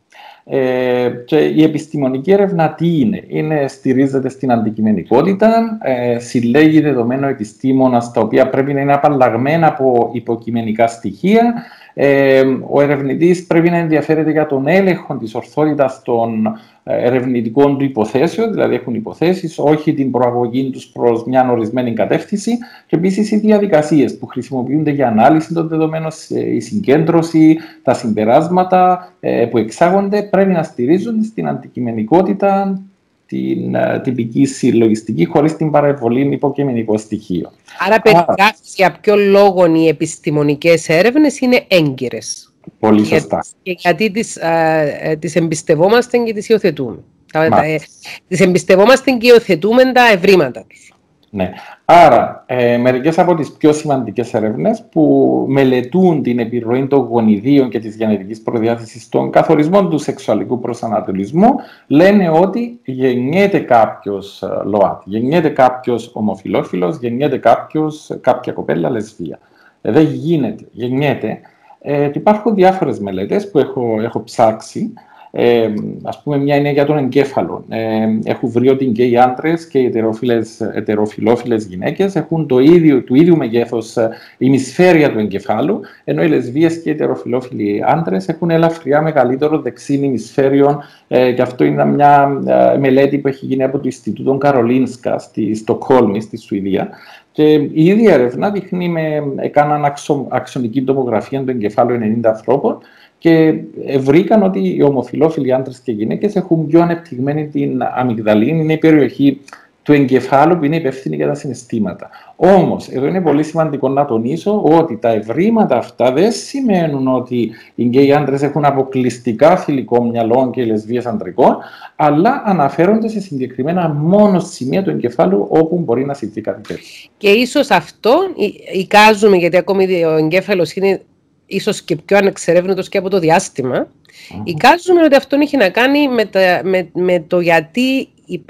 Ε, και η επιστημονική έρευνα τι είναι? είναι στηρίζεται στην αντικειμενικότητα, ε, συλλέγει δεδομένο επιστήμονας τα οποία πρέπει να είναι απαλλαγμένα από υποκειμενικά στοιχεία. Ε, ο ερευνητής πρέπει να ενδιαφέρεται για τον έλεγχο της ορθότητας των ερευνητικών του υποθέσεων, δηλαδή έχουν υποθέσεις, όχι την προαγωγή τους προς μια ορισμένη κατεύθυνση, και επίσης οι διαδικασίες που χρησιμοποιούνται για ανάλυση των δεδομένων, η συγκέντρωση, τα συμπεράσματα που εξάγονται πρέπει να στηρίζονται στην αντικειμενικότητα, την τυπική συλλογιστική, χωρίς την παρεμβολή υποκειμενικών στοιχείων. Άρα περιγράφεις για ποιο λόγο οι επιστημονικές έρευνες είναι έγκυρες. Πολύ σωστά. Και γιατί τις, α, τις εμπιστευόμαστε και τις υιοθετούμε. Τα, τα, τις εμπιστευόμαστε και υιοθετούμε τα ευρήματα τους. Ναι. Άρα, ε, μερικές από τις πιο σημαντικές έρευνες που μελετούν την επιρροή των γονιδίων και της γενετικής προδιάθεσης στον καθορισμό του σεξουαλικού προσανατολισμού λένε ότι γεννιέται κάποιος ΛΟΑΤ, γεννιέται κάποιος ομοφυλόφιλος, γεννιέται κάποιος, κάποια κοπέλα λεσβία. Ε, δεν γίνεται, γεννιέται. Ε, υπάρχουν διάφορες μελέτες που έχω, έχω ψάξει. Ε, ας πούμε, μια είναι για τον εγκέφαλο. Ε, έχουν βρει ότι και οι άντρες και οι ετεροφιλόφιλες γυναίκες έχουν το ίδιο, του ίδιου μεγέθους ημισφαίρια του εγκεφάλου, ενώ οι λεσβίες και οι ετεροφιλόφιλοι άντρες έχουν ελαφριά μεγαλύτερο δεξί ημισφαίριο. Ε, και αυτό είναι μια ε, μελέτη που έχει γίνει από το Ινστιτούτο Καρολίνσκα στη Στοκχόλμη, στη Σουηδία. Και η ίδια έρευνα δείχνει με, έκαναν αξο, αξονική τομογραφία του εγκεφάλου ενενήντα ανθρώπων και βρήκαν ότι οι ομοφυλόφιλοι άντρες και γυναίκες έχουν πιο ανεπτυγμένη την αμυγδαλίνη, είναι η περιοχή του εγκεφάλου που είναι υπεύθυνη για τα συναισθήματα. Όμως, εδώ είναι πολύ σημαντικό να τονίσω ότι τα ευρήματα αυτά δεν σημαίνουν ότι οι γκέι άντρες έχουν αποκλειστικά θηλυκό μυαλό και οι λεσβίες αντρικό, αλλά αναφέρονται σε συγκεκριμένα μόνο σημεία του εγκεφάλου όπου μπορεί να συμβεί κάτι τέτοιο. Και ίσως αυτό εικάζουμε, γιατί ακόμη ο εγκέφαλος είναι ίσως και πιο ανεξερεύνητος και από το διάστημα, mm-hmm. εικάζουμε ότι αυτό έχει να κάνει με, τα, με, με το γιατί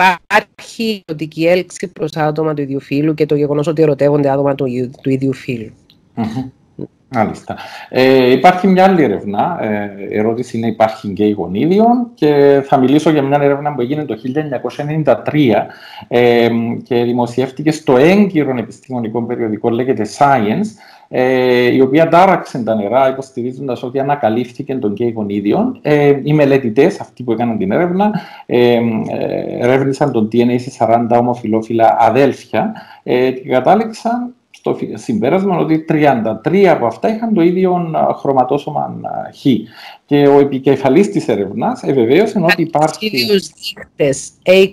υπάρχει ερωτική έλξη προς άτομα του ίδιου φύλου και το γεγονός ότι ερωτεύονται άτομα του, του ίδιου φύλου. Mm-hmm. Μάλιστα. Ε, υπάρχει μια άλλη έρευνα, ε, ερώτηση είναι υπάρχει γκέι γονίδιων, και θα μιλήσω για μια έρευνα που έγινε το χίλια εννιακόσια ενενήντα τρία ε, και δημοσιεύτηκε στο έγκυρο επιστημονικό περιοδικό, λέγεται Science, ε, η οποία τάραξε τα νερά υποστηρίζοντας ότι ανακαλύφθηκε των γκέι γονίδιων. Ε, οι μελετητές, αυτοί που έκαναν την έρευνα, ε, ε, ερεύνησαν τον ντι εν έι σε σαράντα ομοφυλόφιλα αδέλφια ε, και κατάληξαν στο συμπέρασμα ότι τριάντα τρία από αυτά είχαν το ίδιο χρωματόσωμα Χ. Και ο επικεφαλής της έρευνας ευεβαίωσε ότι υπάρχει... Τους ίδιους δείκτες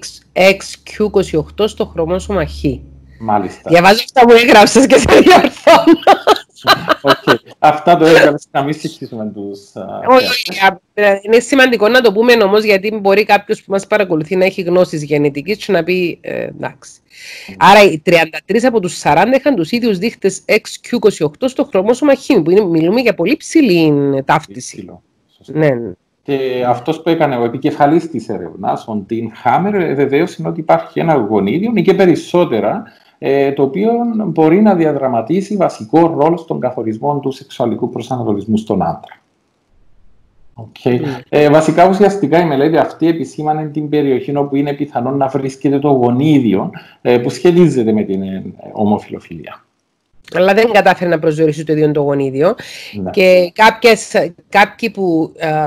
εξ κιου είκοσι οκτώ στο χρωμόσωμα Χ. Μάλιστα. Διαβάζω αυτά που έγραψες και σε διορθώνω. Okay. Αυτά το έβγαλες να μην συγχύσουμε τους... Όχι, είναι σημαντικό να το πούμε όμως, γιατί μπορεί κάποιος που μας παρακολουθεί να έχει γνώσεις γενετικής και να πει ε, εντάξει. Mm. Άρα οι τριάντα τρία από τους σαράντα είχαν τους ίδιους δείχτες εξ κιου είκοσι οκτώ στο χρωμόσωμα Χ, που είναι, μιλούμε για πολύ ψηλή ταύτιση. Ναι. Και αυτός που έκανε ο επικεφαλής της έρευνας, ο Ντίν Χάμερ, βεβαίωσε ότι υπάρχει ένα γονίδιο ή και περισσότερα, το οποίο μπορεί να διαδραματίσει βασικό ρόλο στον καθορισμό του σεξουαλικού προσανατολισμού στον άντρα. Okay. Mm. Ε, βασικά, ουσιαστικά η μελέτη αυτή επισήμανε την περιοχή όπου είναι πιθανόν να βρίσκεται το γονίδιο ε, που σχετίζεται με την ε, ομοφυλοφιλία. Αλλά δεν κατάφερε να προσδιορίσει το ίδιο το γονίδιο. Ναι. Και κάποιες, κάποιοι που ε,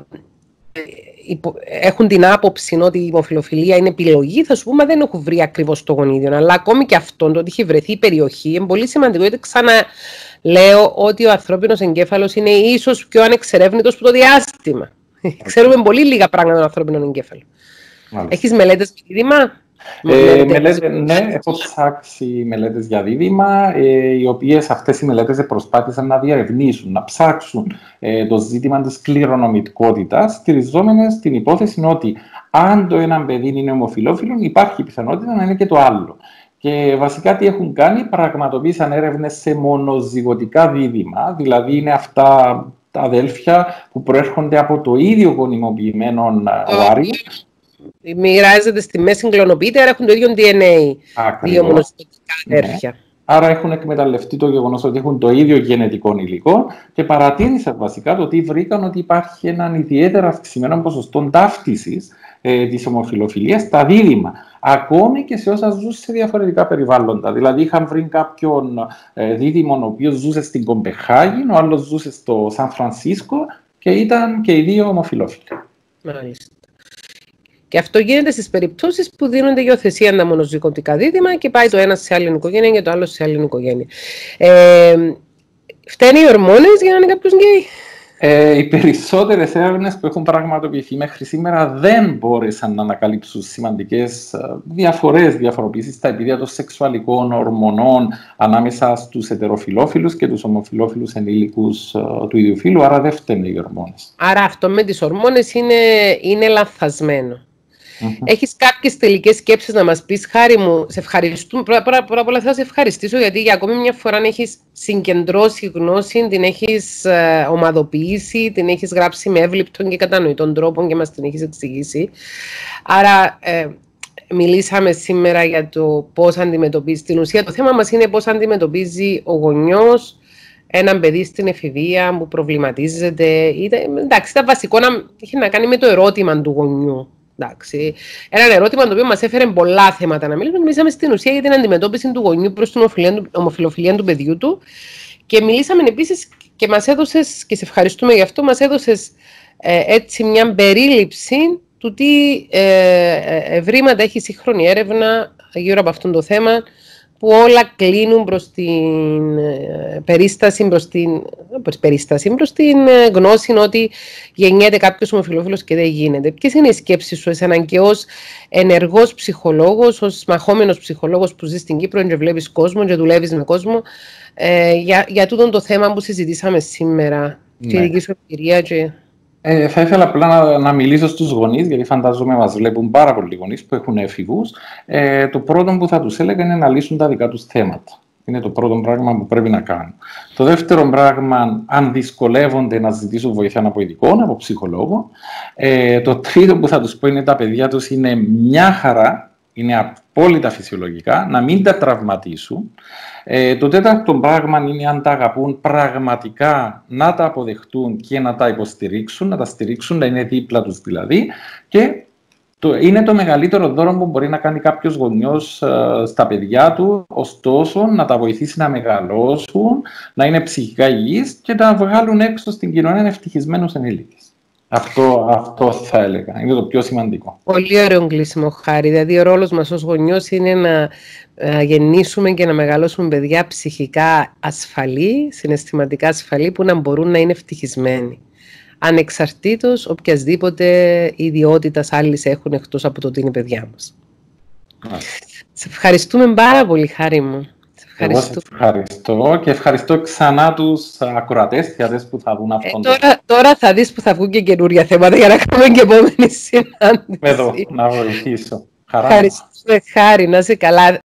έχουν την άποψη ότι η ομοφυλοφιλία είναι επιλογή, θα σου πούμε δεν έχουν βρει ακριβώς το γονίδιο. Αλλά ακόμη και αυτόν, το ότι έχει βρεθεί η περιοχή, είναι πολύ σημαντικό, γιατί ξαναλέω ότι ο ανθρώπινος εγκέφαλος είναι ίσως πιο ανεξερεύνητος από το διάστημα. Okay. Ξέρουμε πολύ λίγα πράγματα τον ανθρώπινο εγκέφαλο. Μάλιστα. Έχεις μελέτες με δίδυμα? Ε, μελέτες, ναι, έχω ψάξει μελέτες για δίδυμα, ε, οι οποίες αυτές οι μελέτες προσπάθησαν να διαρευνήσουν, να ψάξουν ε, το ζήτημα της κληρονομικότητας, στηριζόμενες στην υπόθεση ότι αν το ένα παιδί είναι ομοφυλόφιλο, υπάρχει πιθανότητα να είναι και το άλλο. Και βασικά τι έχουν κάνει, πραγματοποίησαν έρευνες σε μονοζυγωτικά δίδυμα, δηλαδή είναι αυτά τα αδέλφια που προέρχονται από το ίδιο γονιμοποιημένο οάριο. Μοιράζεται στη μέση, κλωνοποιείται, άρα έχουν το ίδιο ντι εν έι. Δύο μονοζυγωτικά αδέρφια. Άρα έχουν εκμεταλλευτεί το γεγονός ότι έχουν το ίδιο γενετικό υλικό και παρατήρησαν βασικά το ότι βρήκαν ότι υπάρχει έναν ιδιαίτερα αυξημένο ποσοστό ταύτισης ε, της ομοφυλοφιλίας στα δίδυμα. Ακόμη και σε όσα ζουν σε διαφορετικά περιβάλλοντα. Δηλαδή, είχαν βρει κάποιον ε, δίδυμο ο οποίος ζούσε στην Κομπεχάγη, ο άλλος ζούσε στο Σαν Φρανσίσκο και ήταν και οι δύο ομοφυλόφιλοι. Μάλιστα. Και αυτό γίνεται στις περιπτώσεις που δίνονται υιοθεσία ανταμονοζυγωτικά δίδυμα και πάει το ένα σε άλλη οικογένεια και το άλλο σε άλλη οικογένεια. Ε, φταίνουν οι ορμόνες για να είναι κάποιος γκέι? Ε, οι περισσότερες έρευνες που έχουν πραγματοποιηθεί μέχρι σήμερα δεν μπόρεσαν να ανακαλύψουν σημαντικές διαφορές, διαφοροποιήσεις στα επίπεδα των σεξουαλικών ορμονών ανάμεσα στους ετεροφιλόφιλους και τους ομοφιλόφιλους ενήλικους του ίδιου φύλου, άρα δεν φταίνουν οι ορμόνες. Άρα αυτό με τις ορμόνες είναι, είναι λανθασμένο. Mm-hmm. Έχεις κάποιες τελικές σκέψεις να μας πεις? Χάρη μου, σε ευχαριστούμε. Πρώτα απ' όλα θα σε ευχαριστήσω, γιατί για ακόμη μια φορά έχεις συγκεντρώσει γνώση, την έχεις ε, ομαδοποιήσει, την έχεις γράψει με εύληπτον και κατανοητών τρόπων και μας την έχεις εξηγήσει. Άρα ε, μιλήσαμε σήμερα για το πώς αντιμετωπίζει. Στην ουσία το θέμα μας είναι πώς αντιμετωπίζει ο γονιός έναν παιδί στην εφηβεία που προβληματίζεται. Ήταν, εντάξει, ήταν βασικό να είχε να κάνει με το ερώτημα του γονιού. Εντάξει. Ένα ερώτημα το οποίο μας έφερε πολλά θέματα να μιλήσουμε. Μιλήσαμε στην ουσία για την αντιμετώπιση του γονιού προς την ομοφυλοφιλία του παιδιού του και μιλήσαμε επίσης και μας έδωσες, και σε ευχαριστούμε γι' αυτό, μας έδωσες ε, έτσι μια περίληψη του τι ε, ευρήματα έχει σύγχρονη έρευνα γύρω από αυτό το θέμα, που όλα κλείνουν προς την περίσταση, προς την, περίσταση, προς την γνώση ότι γεννιέται κάποιος ομοφυλόφιλος και δεν γίνεται. Ποιες είναι οι σκέψεις σου εσένα και ως ενεργός ψυχολόγος, ως μαχόμενος ψυχολόγος που ζεις στην Κύπρο και βλέπεις κόσμο και δουλεύεις με κόσμο, ε, για, για τούτο το θέμα που συζητήσαμε σήμερα, ναι. Και η δική σου εμπειρία και... Ε, θα ήθελα απλά να, να μιλήσω στους γονείς, γιατί φαντάζομαι μας βλέπουν πάρα πολλοί γονείς που έχουν έφηβους. Ε, το πρώτο που θα τους έλεγα είναι να λύσουν τα δικά τους θέματα. Είναι το πρώτο πράγμα που πρέπει να κάνουν. Το δεύτερο πράγμα, αν δυσκολεύονται, να ζητήσουν βοήθεια από ειδικών, από ψυχολόγο. Ε, το τρίτο που θα τους πω είναι τα παιδιά τους είναι μια χαρά, είναι απόλυτα φυσιολογικά, να μην τα τραυματίσουν. Ε, το τέταρτο πράγμα είναι, αν τα αγαπούν πραγματικά, να τα αποδεχτούν και να τα υποστηρίξουν, να τα στηρίξουν, να είναι δίπλα τους δηλαδή. Και το, είναι το μεγαλύτερο δώρο που μπορεί να κάνει κάποιος γονιός ε, στα παιδιά του, ωστόσο να τα βοηθήσει να μεγαλώσουν, να είναι ψυχικά υγιείς και να βγάλουν έξω στην κοινωνία ευτυχισμένους ενήλικες. Αυτό, αυτό θα έλεγα. Είναι το πιο σημαντικό. Πολύ ωραίο κλείσιμο, Χάρη. Δηλαδή, ο ρόλος μας ως γονιός είναι να ε, γεννήσουμε και να μεγαλώσουμε παιδιά ψυχικά ασφαλή, συναισθηματικά ασφαλή, που να μπορούν να είναι ευτυχισμένοι. Ανεξαρτήτως οποιασδήποτε ιδιότητας άλλης έχουν εκτός από το ότι είναι παιδιά μας. Yeah. Σε ευχαριστούμε πάρα πολύ, Χάρη μου. Εγώ σας ευχαριστώ και ευχαριστώ ξανά τους ακροατές, θεατές που θα δουν αυτόν. Ε, τώρα, τώρα θα δεις που θα βγουν και καινούρια θέματα για να κάνουμε και επόμενη συνάντηση. Εδώ, να βοηθήσω. Ευχαριστούμε, Χάρη, να είσαι καλά.